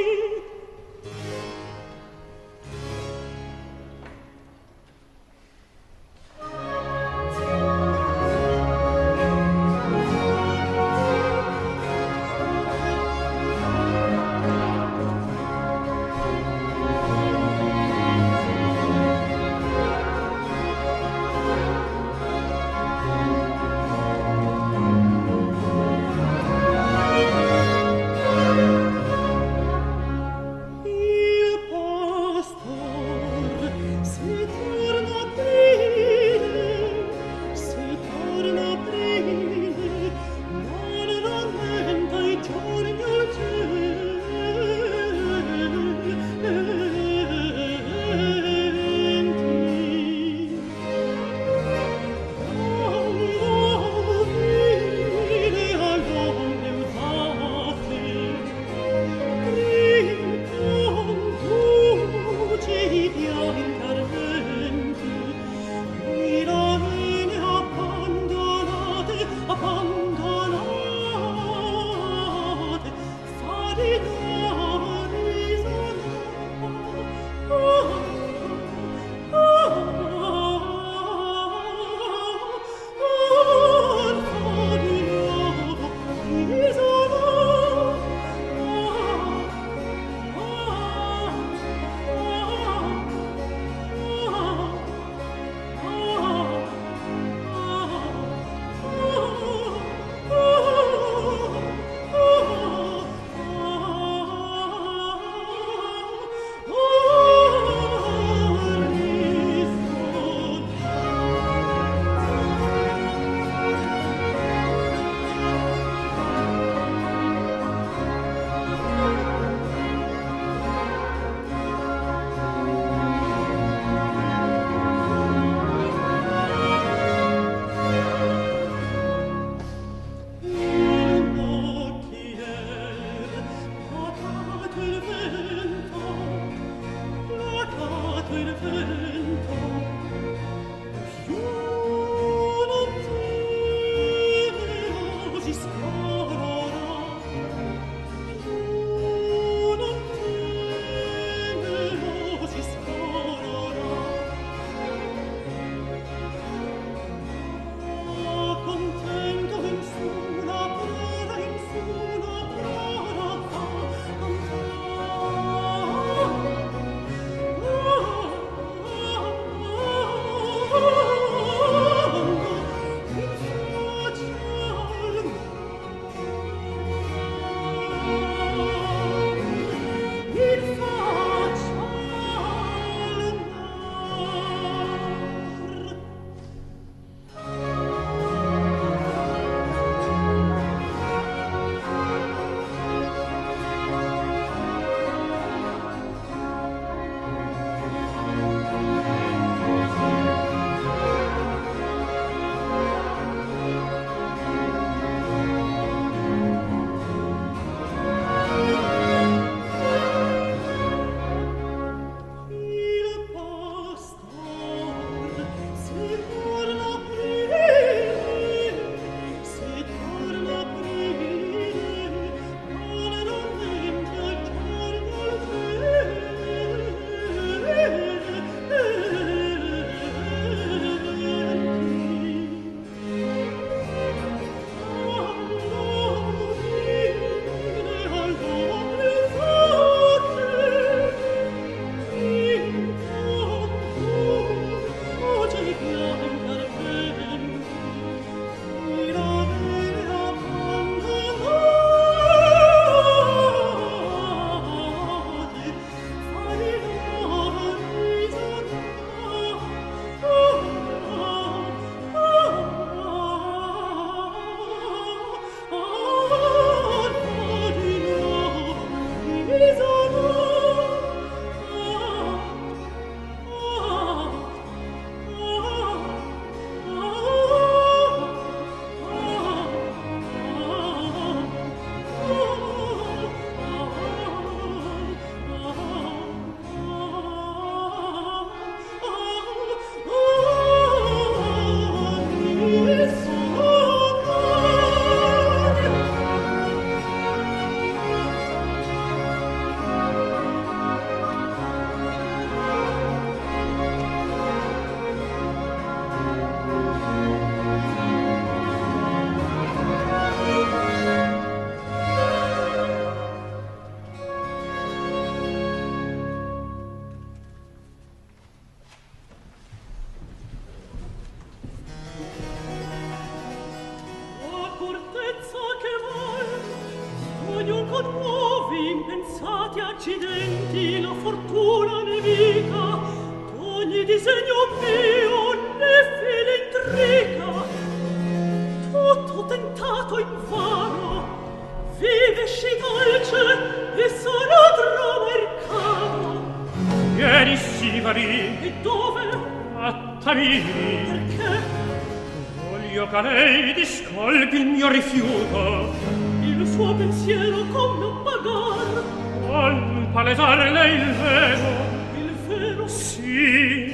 accidenti la fortuna nemica d'ogni disegno mio ne fili intrica tutto tentato invano vivesci dolce e solo trova il cavo vieni sicari e dove? a Tamiri Perché? voglio che lei discolpi il mio rifiuto il suo pensiero come pagar con palesarle il vero il vero sì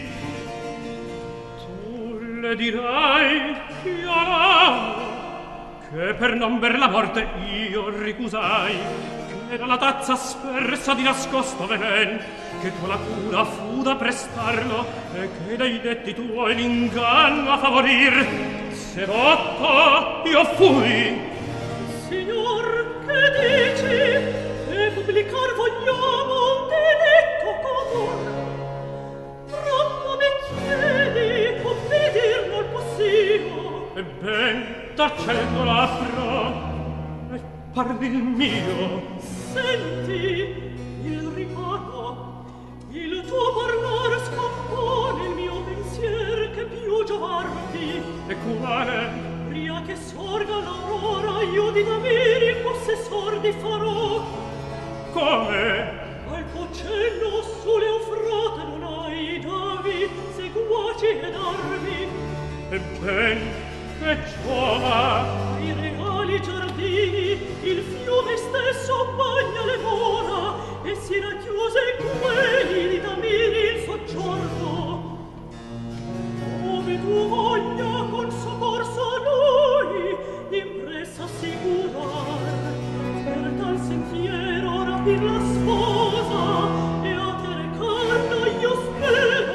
tu le dirai chiaro che per non ver la morte io ricusai che era la tazza spersa di nascosto velen che tua la cura fu da prestarlo e che dai detti tuoi l'inganno a favorir se rotto io fui Signor, che dici? E pubblicar vogliamo un delitto comune. Troppo mi chiedi, obbedir non possiamo. e ben tacendo l'affro e parli il mio Senti, il ripago, il tuo parlar scompone il mio pensier che più giovarti. e quale Pria che sorga l'aurora, io di Damiri possessor di farò. come Al pocello sulle offrate non hai davi, seguaci ed armi. e ben che giova I regali giardini, il fiume stesso bagna le mura, e si racchiuse in quelli di Damiri il soggiorno. Dove tu voglia con soccorso a lui, impressa assicurar, per tal sentiero rapir la sposa, e a te recarla io spero.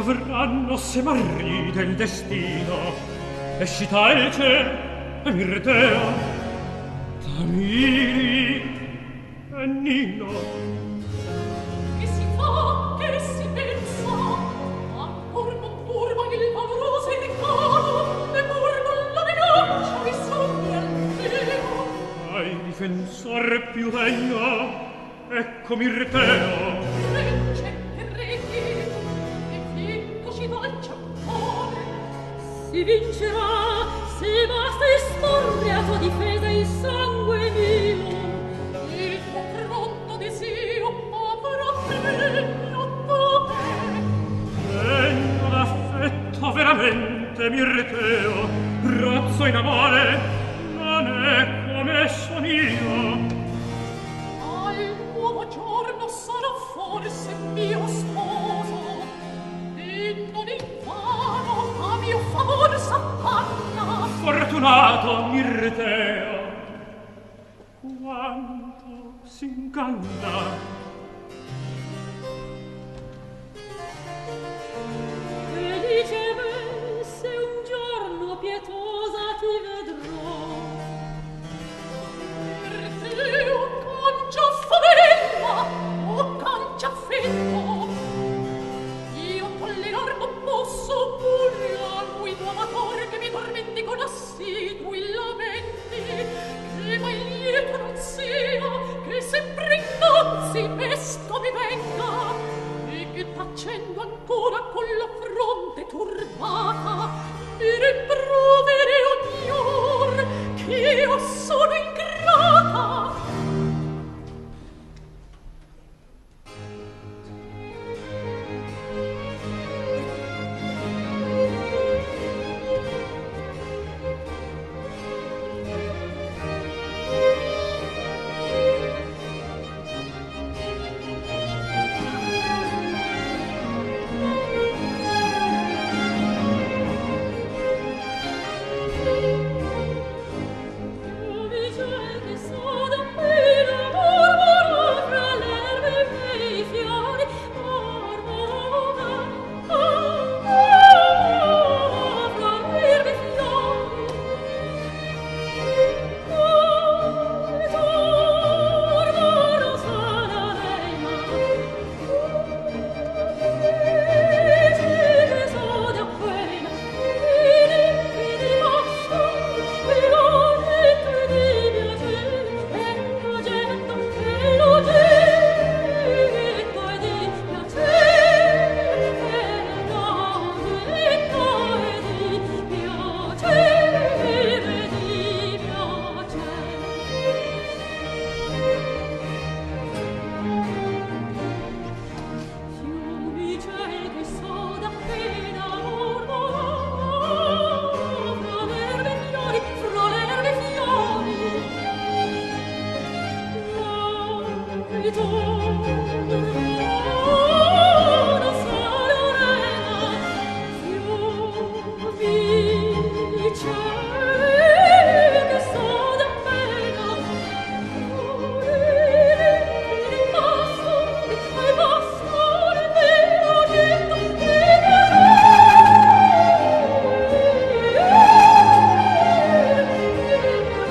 dovranno se m'arride il destino escita il ciel e Mirtea Tamiri e Nino. Che si fa, che si pensa, ancor non turba il valoroso ricado, e pur non la minaccia i sogni al cielo. Ai difensor più degno, ecco Mirtea. Regge e reggi, e vinto ci va il ciampone. Si vincerà se basta esporre a tua difesa il sangue mio. Il tuo pronto desio avrà premio da me. Degno d'affetto veramente Mirteo, rozzo in amore, non è come son io. Al nuovo giorno sarà forse mio sposo, e non invano a mio favor s'appanna. Fortunato Mirteo, quanto s'inganna. Felice me se un giorno pietosa ti vedrò. Mirteo, cancia favorella, o cancia affetto, io tollerar non posso pure a lui tuo amatore che mi tormenti con assidui lamenti, che mai lieto non sia, che sempre innanzi mesto mi venga, e che tacendo ancora con la fronte turbata mi rimproveri ognor che io sono ingrata.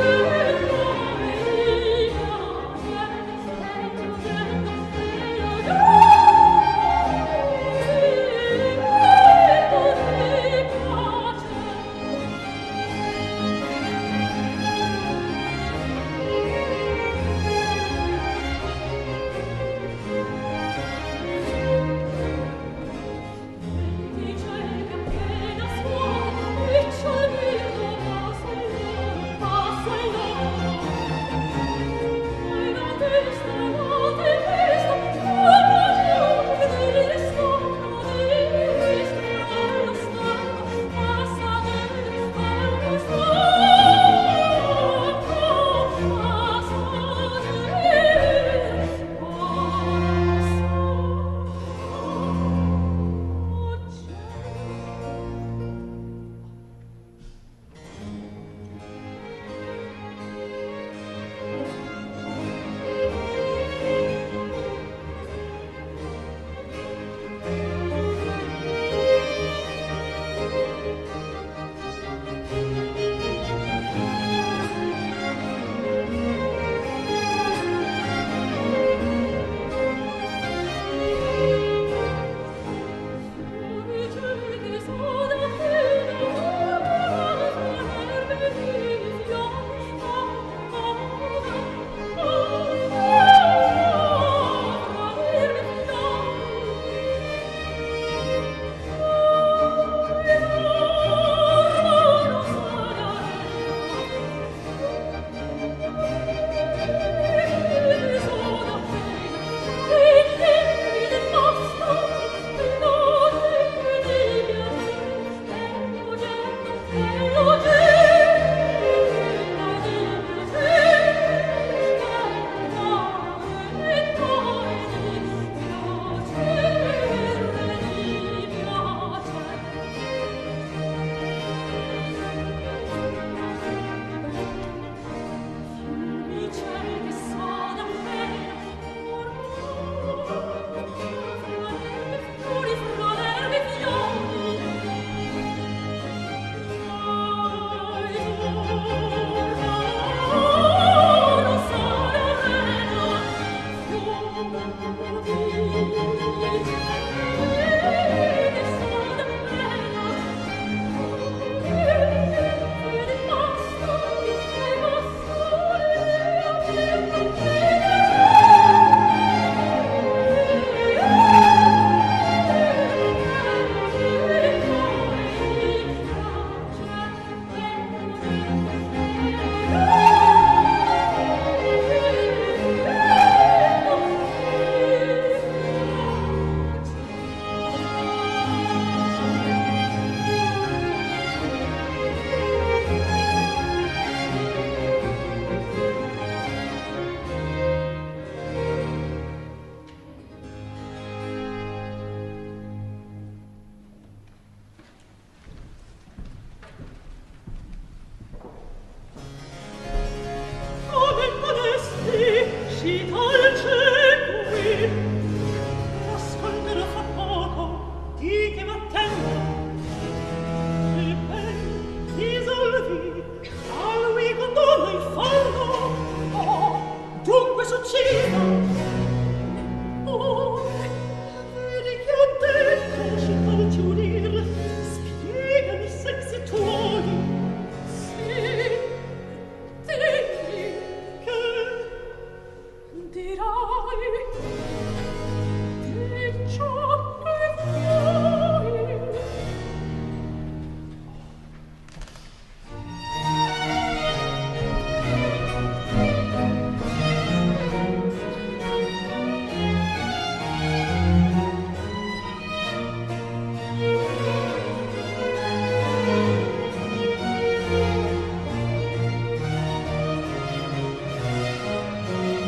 Io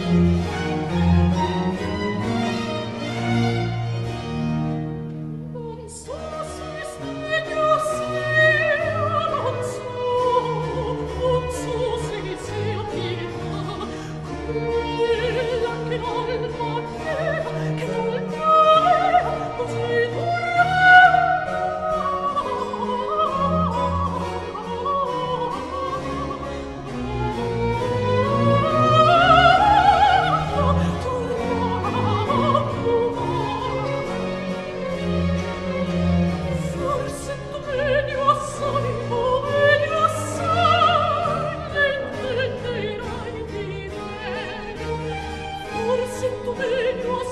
Forse tu meglio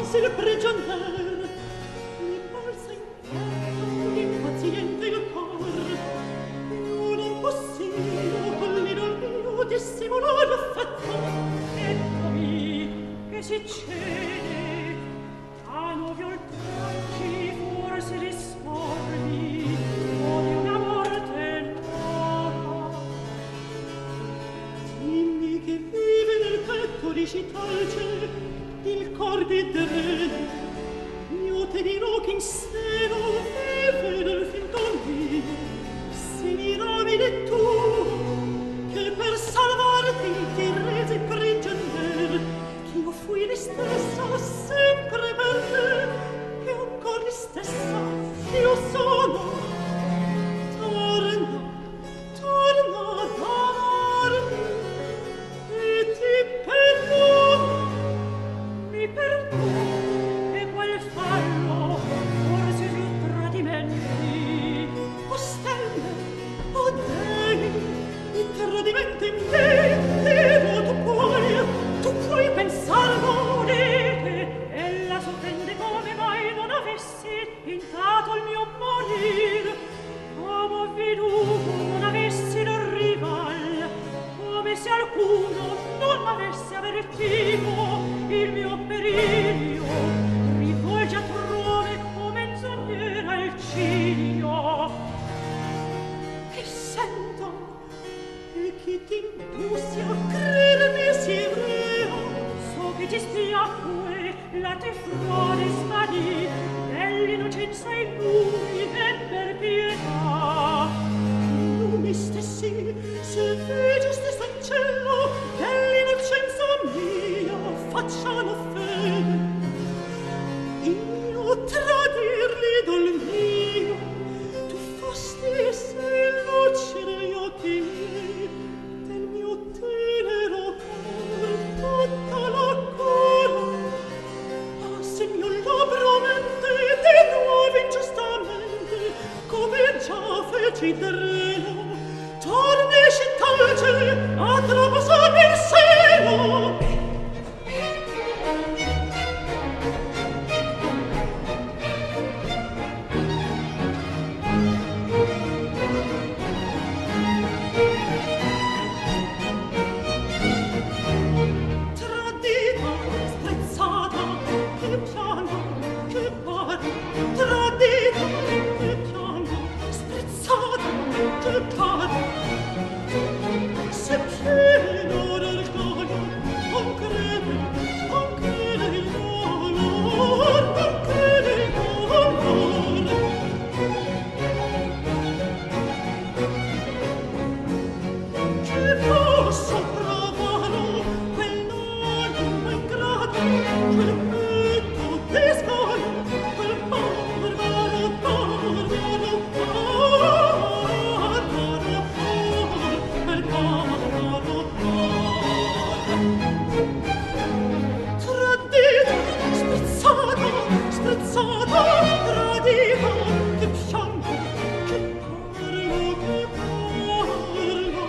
il prigionier mi balza in petto impaziente il cor io non possiamo con l'idol mio dissimular l'affetto eccomi che si cede a nuovi oltraggi forse dispormi o di una morte nota dimmi che vive nel petto di citalce il cor di drene io te dirò che in seno vive nel finto mio se mi ravidi tu che per salvarti ti resi prigionier ch'io fui di stessa sempre per te e ancor di stessa io sono torna torna ad amarmi e ti perdono mi perdono e qual fallo forse più tradimenti o stelle o dei i tradimenti in me devo tu puoi tu puoi pensarlo di te ella sottende come mai non avessi tentato il mio morir come veduto non avessi il rival come se alcuno non m'avesse avvertito il mio periglio rivolge a trone o menzognera il ciglio e sento e chi ti indussi a credermi si vero so che ti spiacque la te frode svanì dell'innocenza in lui e per pietà lui stessi se vege stesso ancello dell'innocenza mia facciano fede io tradir l'idol mio tu fosti sei luce negli occhi miei del mio tenero cor tutta la cura ah se mio labbro mente di nuovo ingiustamente come già feci dreno torni scittalce a trapassarmi il seno tradita, sprezzata, che piango, che pari tradita, che piango, sprezzata, che pari se pieno d'orgoglio non crede, non crede il dolor non crede il dolor che posso provare quell'anima ingrata quel petto di scoglio quel barbaro barbaro barbaro quel barbaro tradita spezzata spezzata tradita che piango che parlo che parlo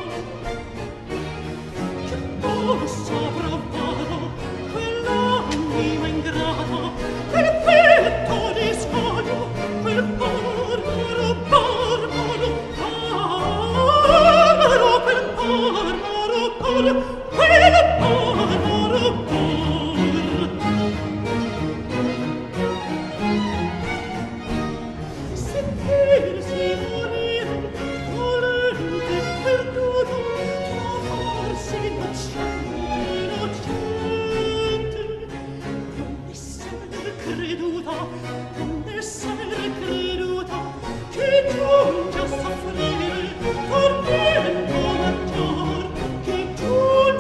che posso provare quell'anima ingrata quel petto di scoglio quel barbaro barbaro barbaro quel barbaro barbaro quel barbaro barbaro sentirsi morire volente perduto trovarsi innocente innocente non essere creduta non essere creduta che giunge a soffrire tormento maggior che giunge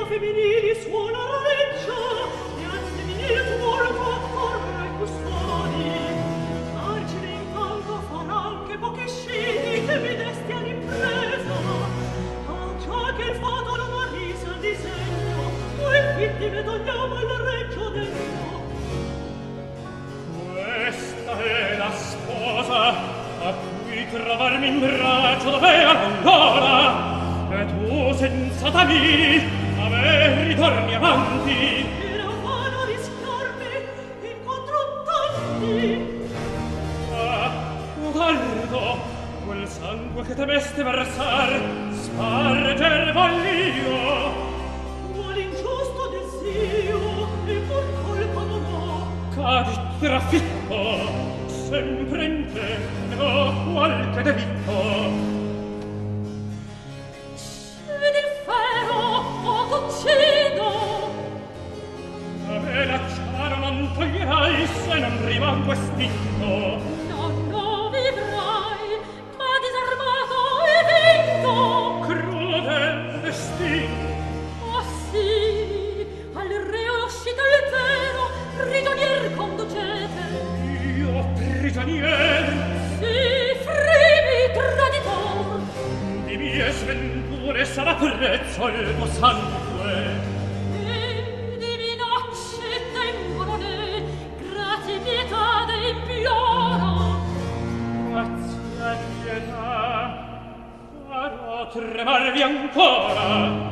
mezzo femminili suona rareccia, e al femminile tumulto accorre i custodi. Argine intanto farà anche pochi scini che mi desti all'impresa. Ah, già che il fato non ha risa al disegno, noi fitti ne togliamo il reggio dentro. Questa è la sposa a cui trovarmi in braccio doveva l'ora, e tu senza mi aver torni avanti. Era vano rischiarmi incontro tanti. Ah, guardo quel sangue che temeste versar, sparger voglio. Qual ingiusto desio, e pur colpa non ho. Cadi trafitto, sempre in te ne ho qualche delitto. Se di ferro o t'uccido, A me l'acciaro non toglierai se non rimango estinto. no, no vivrai, ma disarmato e vinto. Crudel destino, Oh sì, al re uscito il vero, prigionier conducete. io prigionier Sì, frivi traditor, di mie sventure sarà prezzo il tuo sangue. e di minacce tengono ne, grazie pietà de impioro. Grazie e pietà, farò tremarvi ancora.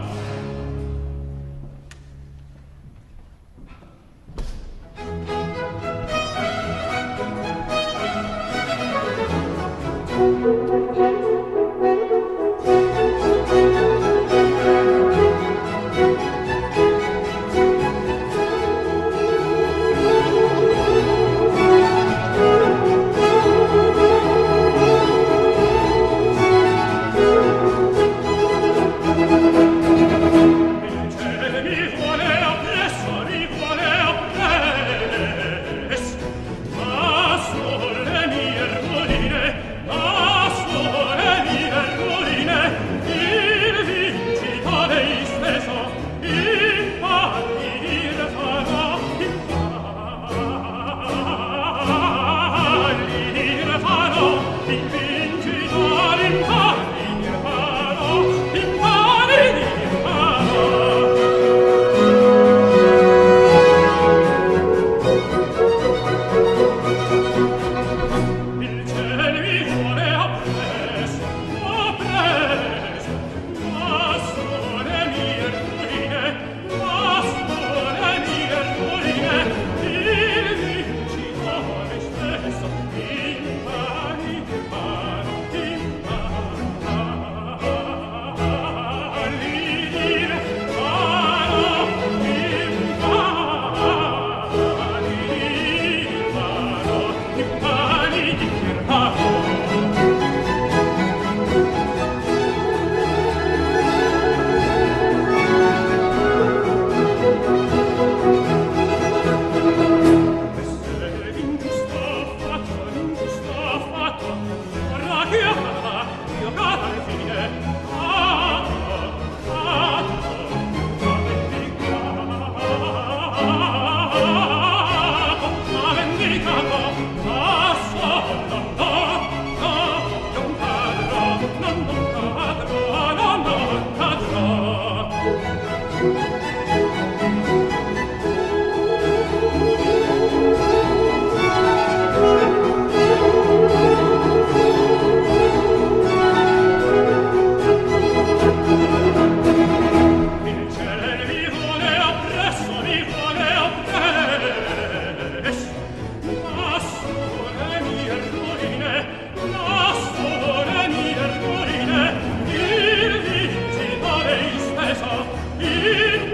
Il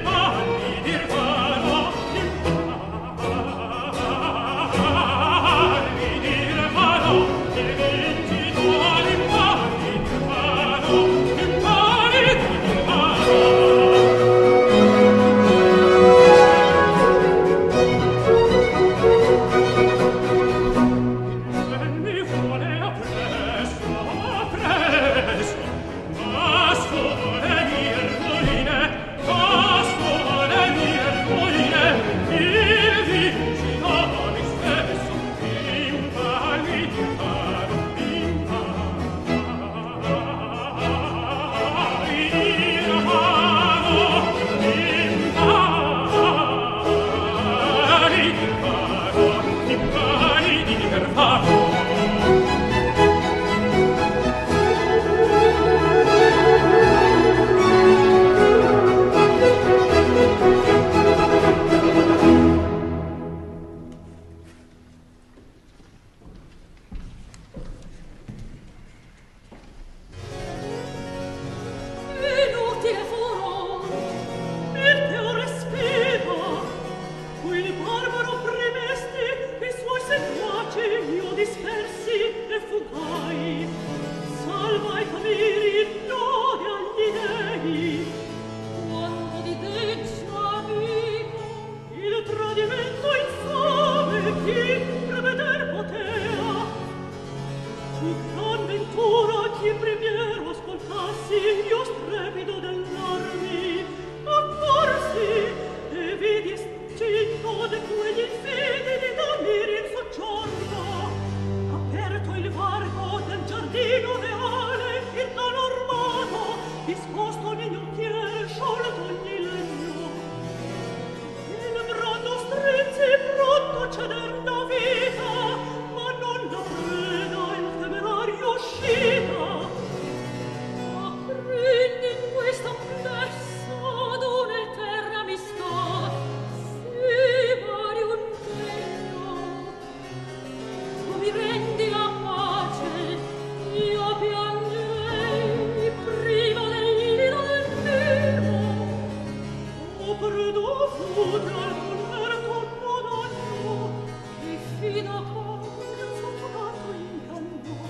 perdo futre al converto modanno, che fino a cuore fortunato inganno.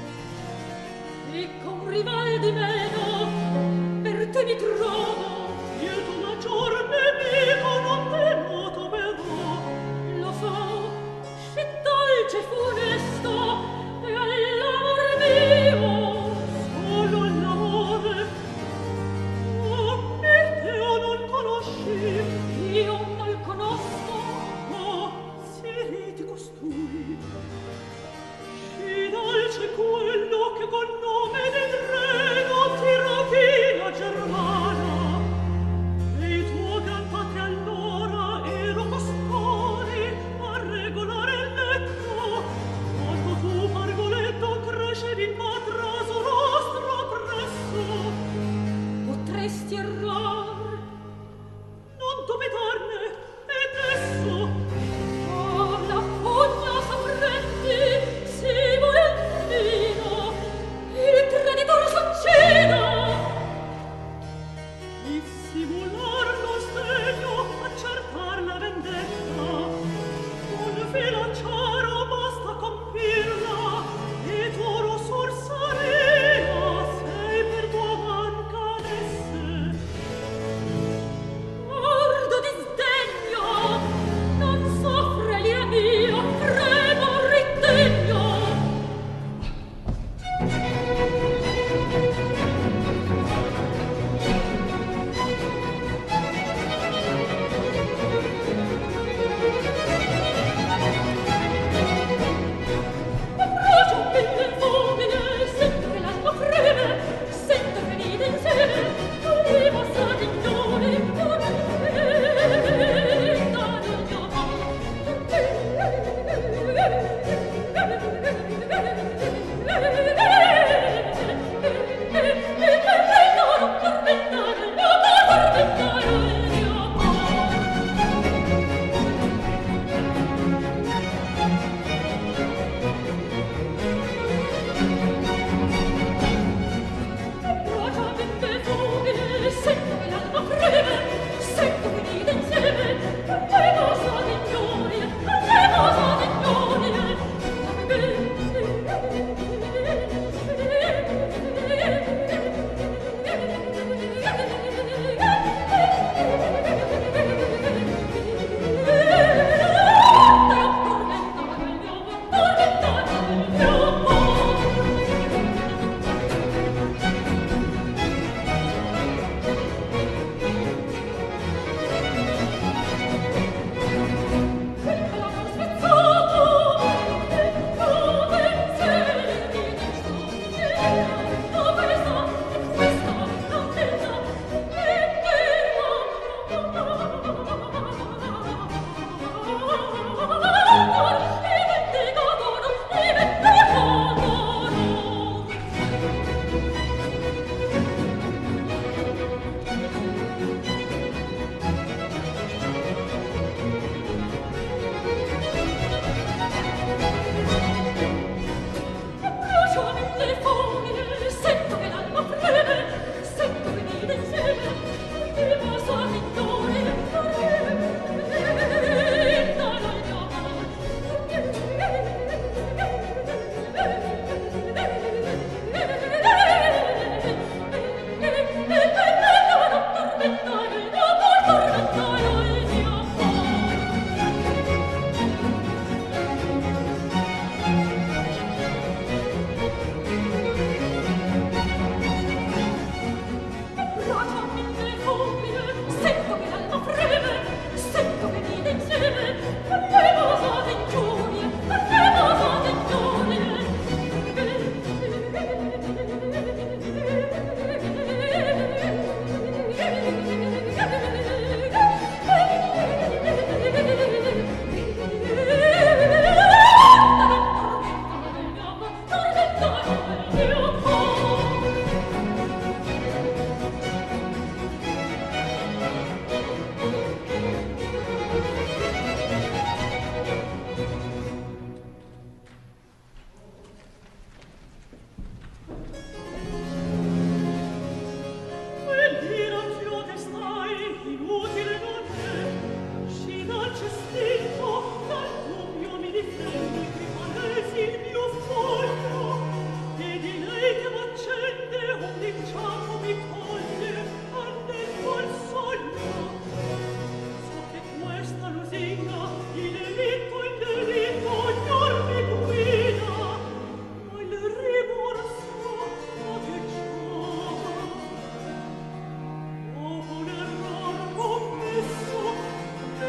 E con rival di meno per te mi trovo, il tuo maggior nemico non temuto però. Lo so, se dolce e funesto, e all'amor mio solo l'amore. Oh, me te o non conosci, io mal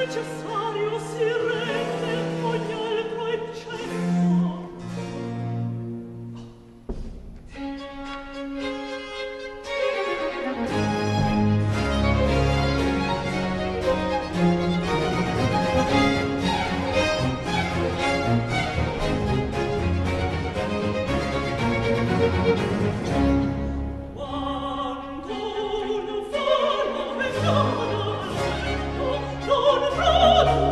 necessario si rende ogni altro eccesso. Quando un faro vengano al vento, non prodo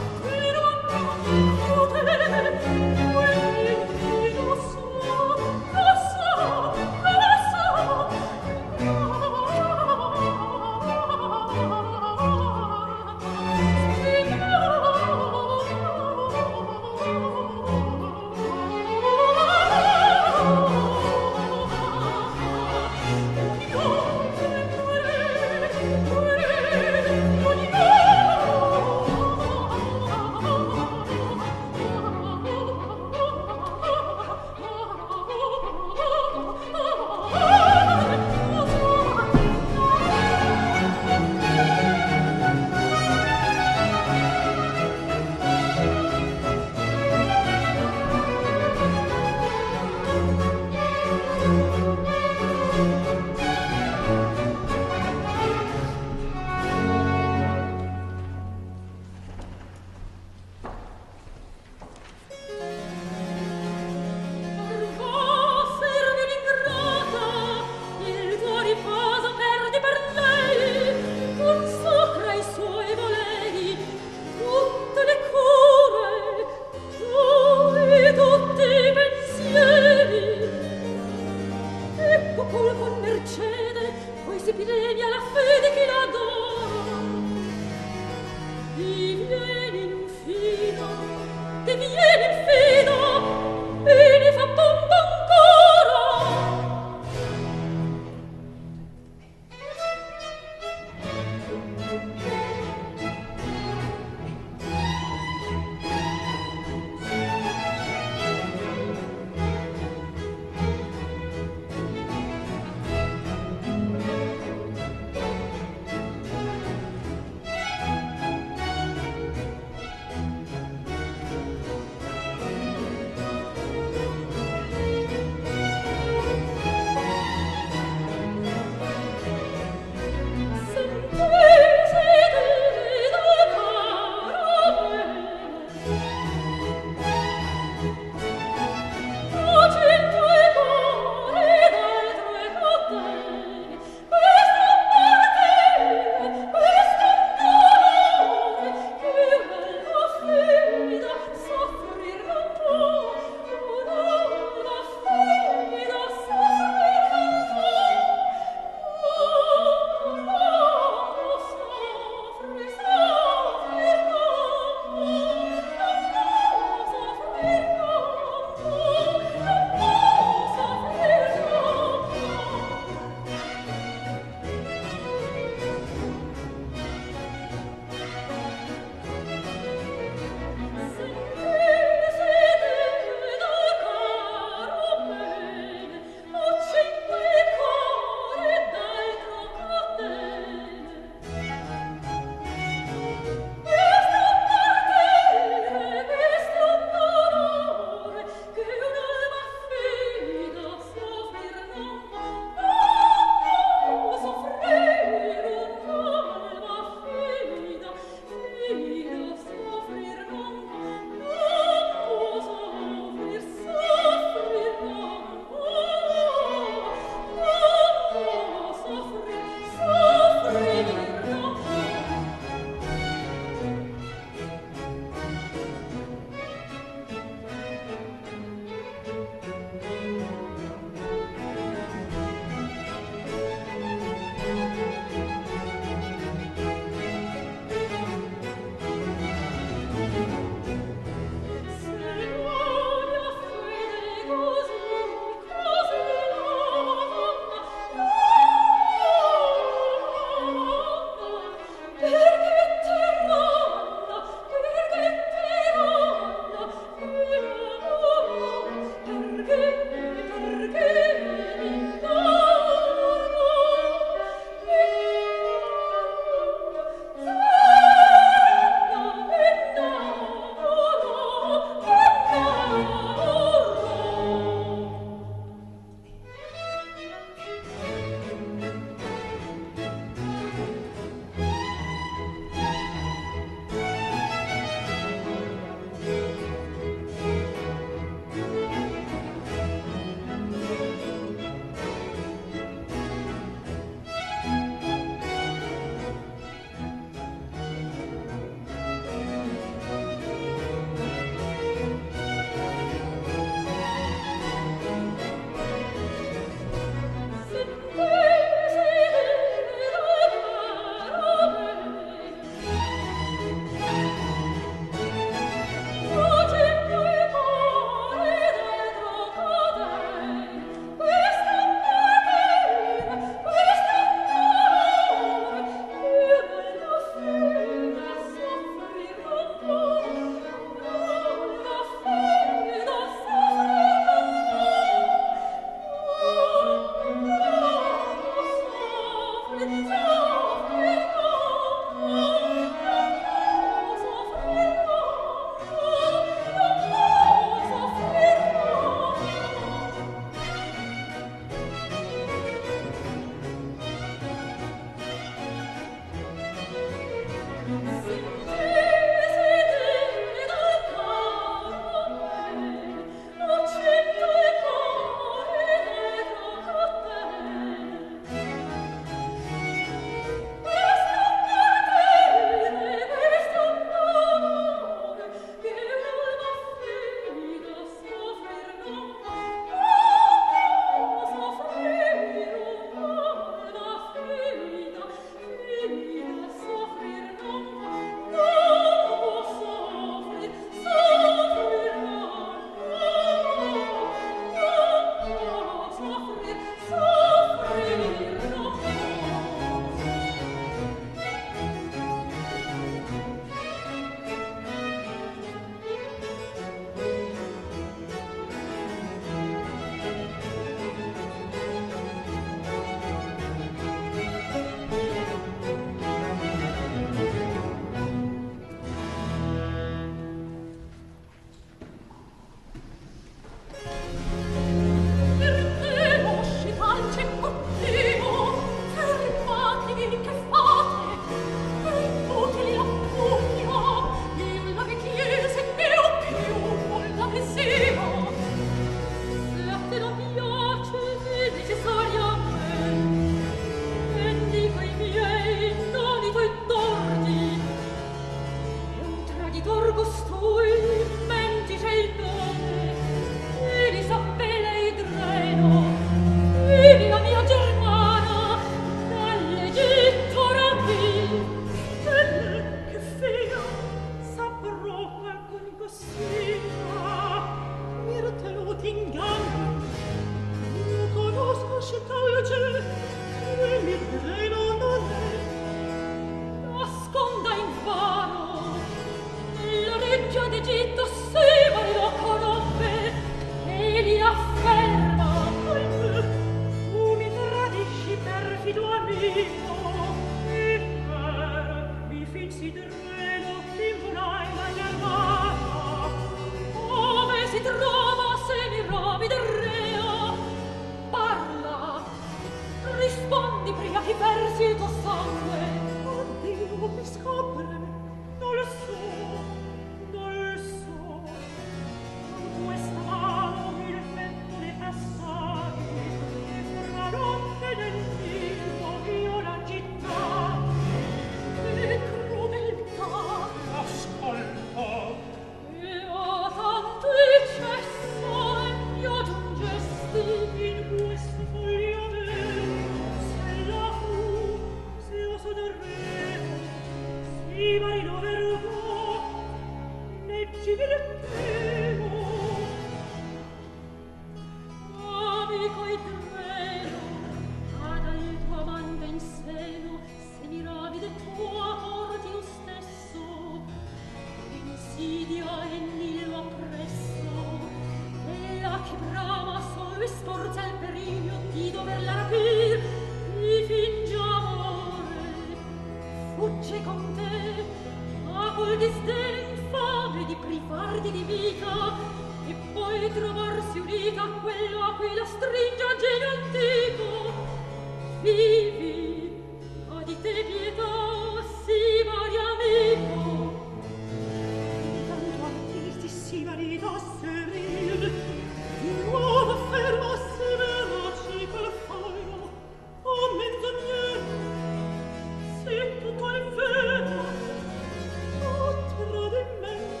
bella qui la stringe a genio antico. Vivi, a di te pietà, sì, Maria amico. Tanto artisti si marita seril, di nuovo afferma se veraci quel foglio, o menzognero, se tutto è vero, o tradimento.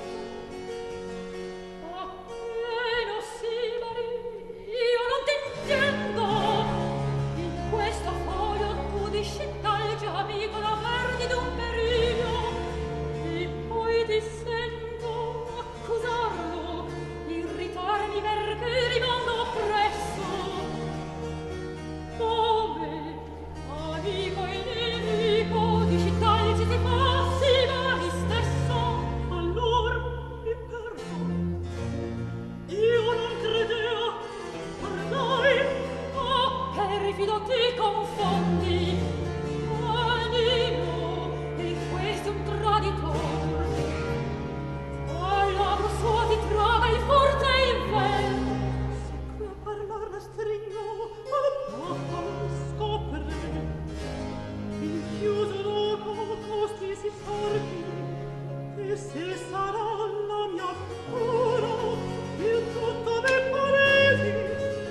Appena si Maria, io non ti intendo. In questo foglio tu discettalgi, amico, la perdi d'un periglio, e poi ti sento accusarlo, irritarmi perché rimando presso. Come, amico e nemico, discettalgi ti passi mali stesso? Allor mi perdo, io non credea, parlai, Oh, perfido ti confondi, animo, e questo è un traditor. Al labbro suo ti traga il forte e il vento. se qui a parlar la stringo, a poco scopre, il chiuso loco costi si forti, e se sarà la mia cura, il tutto me paresi.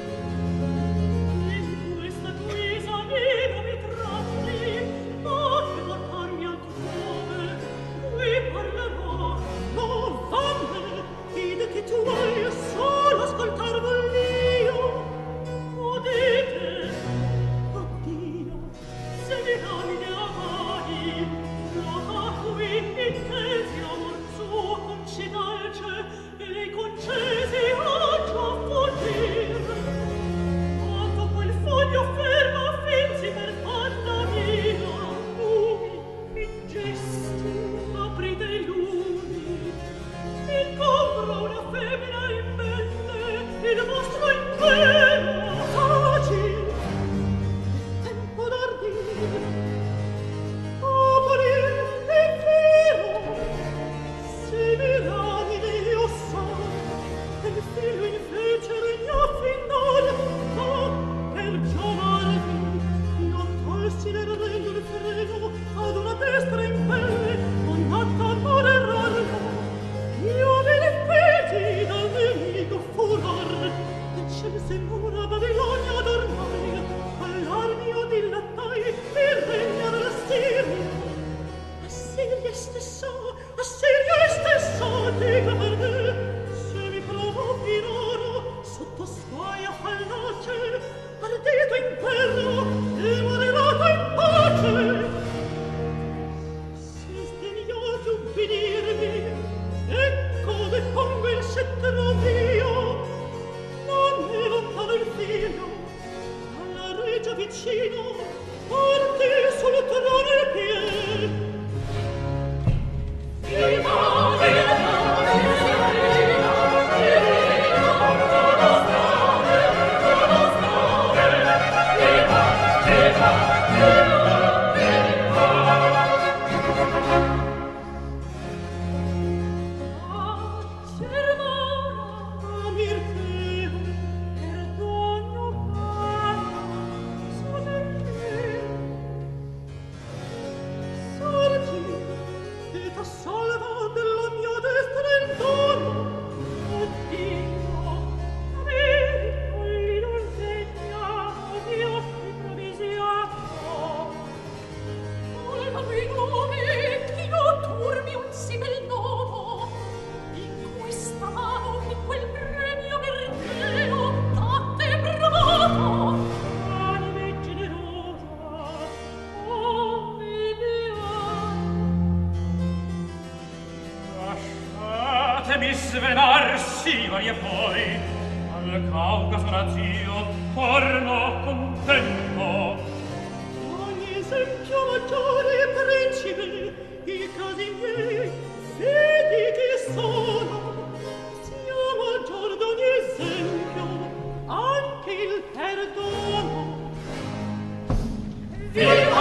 In questa guisa viva mi tratti, ma che portarmi altrove, qui parlerò, non vanne, id che tu vuoi solo ascoltar voglio. Udite, oddio, se mi ramine amai, nota qui intesi amor suo concidalce, e lei concesi a già fuggir. Quando quel foglio ferma finzi per panna mia, lui fingesti, apri dei lumi, incombro una femmina imbelle, il mostro impero, taci, tempo d'ardire, a morir è vero, se mi ramine io so, e il figlio invece regna fin d'ora, ma per giovarmi io tolsi nel regno il freno ad una destra in pelle, mandatta a moderarlo. Io me ne feci dal nemico furor, e scelse una Babilonia d'ormai, all'armi io dilattai il regno della Siria. Assiria stessa, Assiria stessa, dica per me, se mi provo finora, sotto sguaia fallace, ardito impero e moderato in pace. Se sdegnò di ubbidirmi, ecco depongo il scettro mio, non ne lontano il figlio, alla regia vicino, porti sul trono il piede. Viva, salva della mia destra il dono. Oddio, amico, lì non segna, io ti provvisionato. Volevami nome, io turbi un sì bel nomo. In questa mano che quel premio meritero da te provato. Anime generosa, oh mia. Lasciatemi svenarsi, Maria, poi al Caucaso nazio torno contento. Ogni esempio maggiore, principe, i casi miei, vedi che sono. Sia maggior d'ogni esempio, anche il perdono. Viva!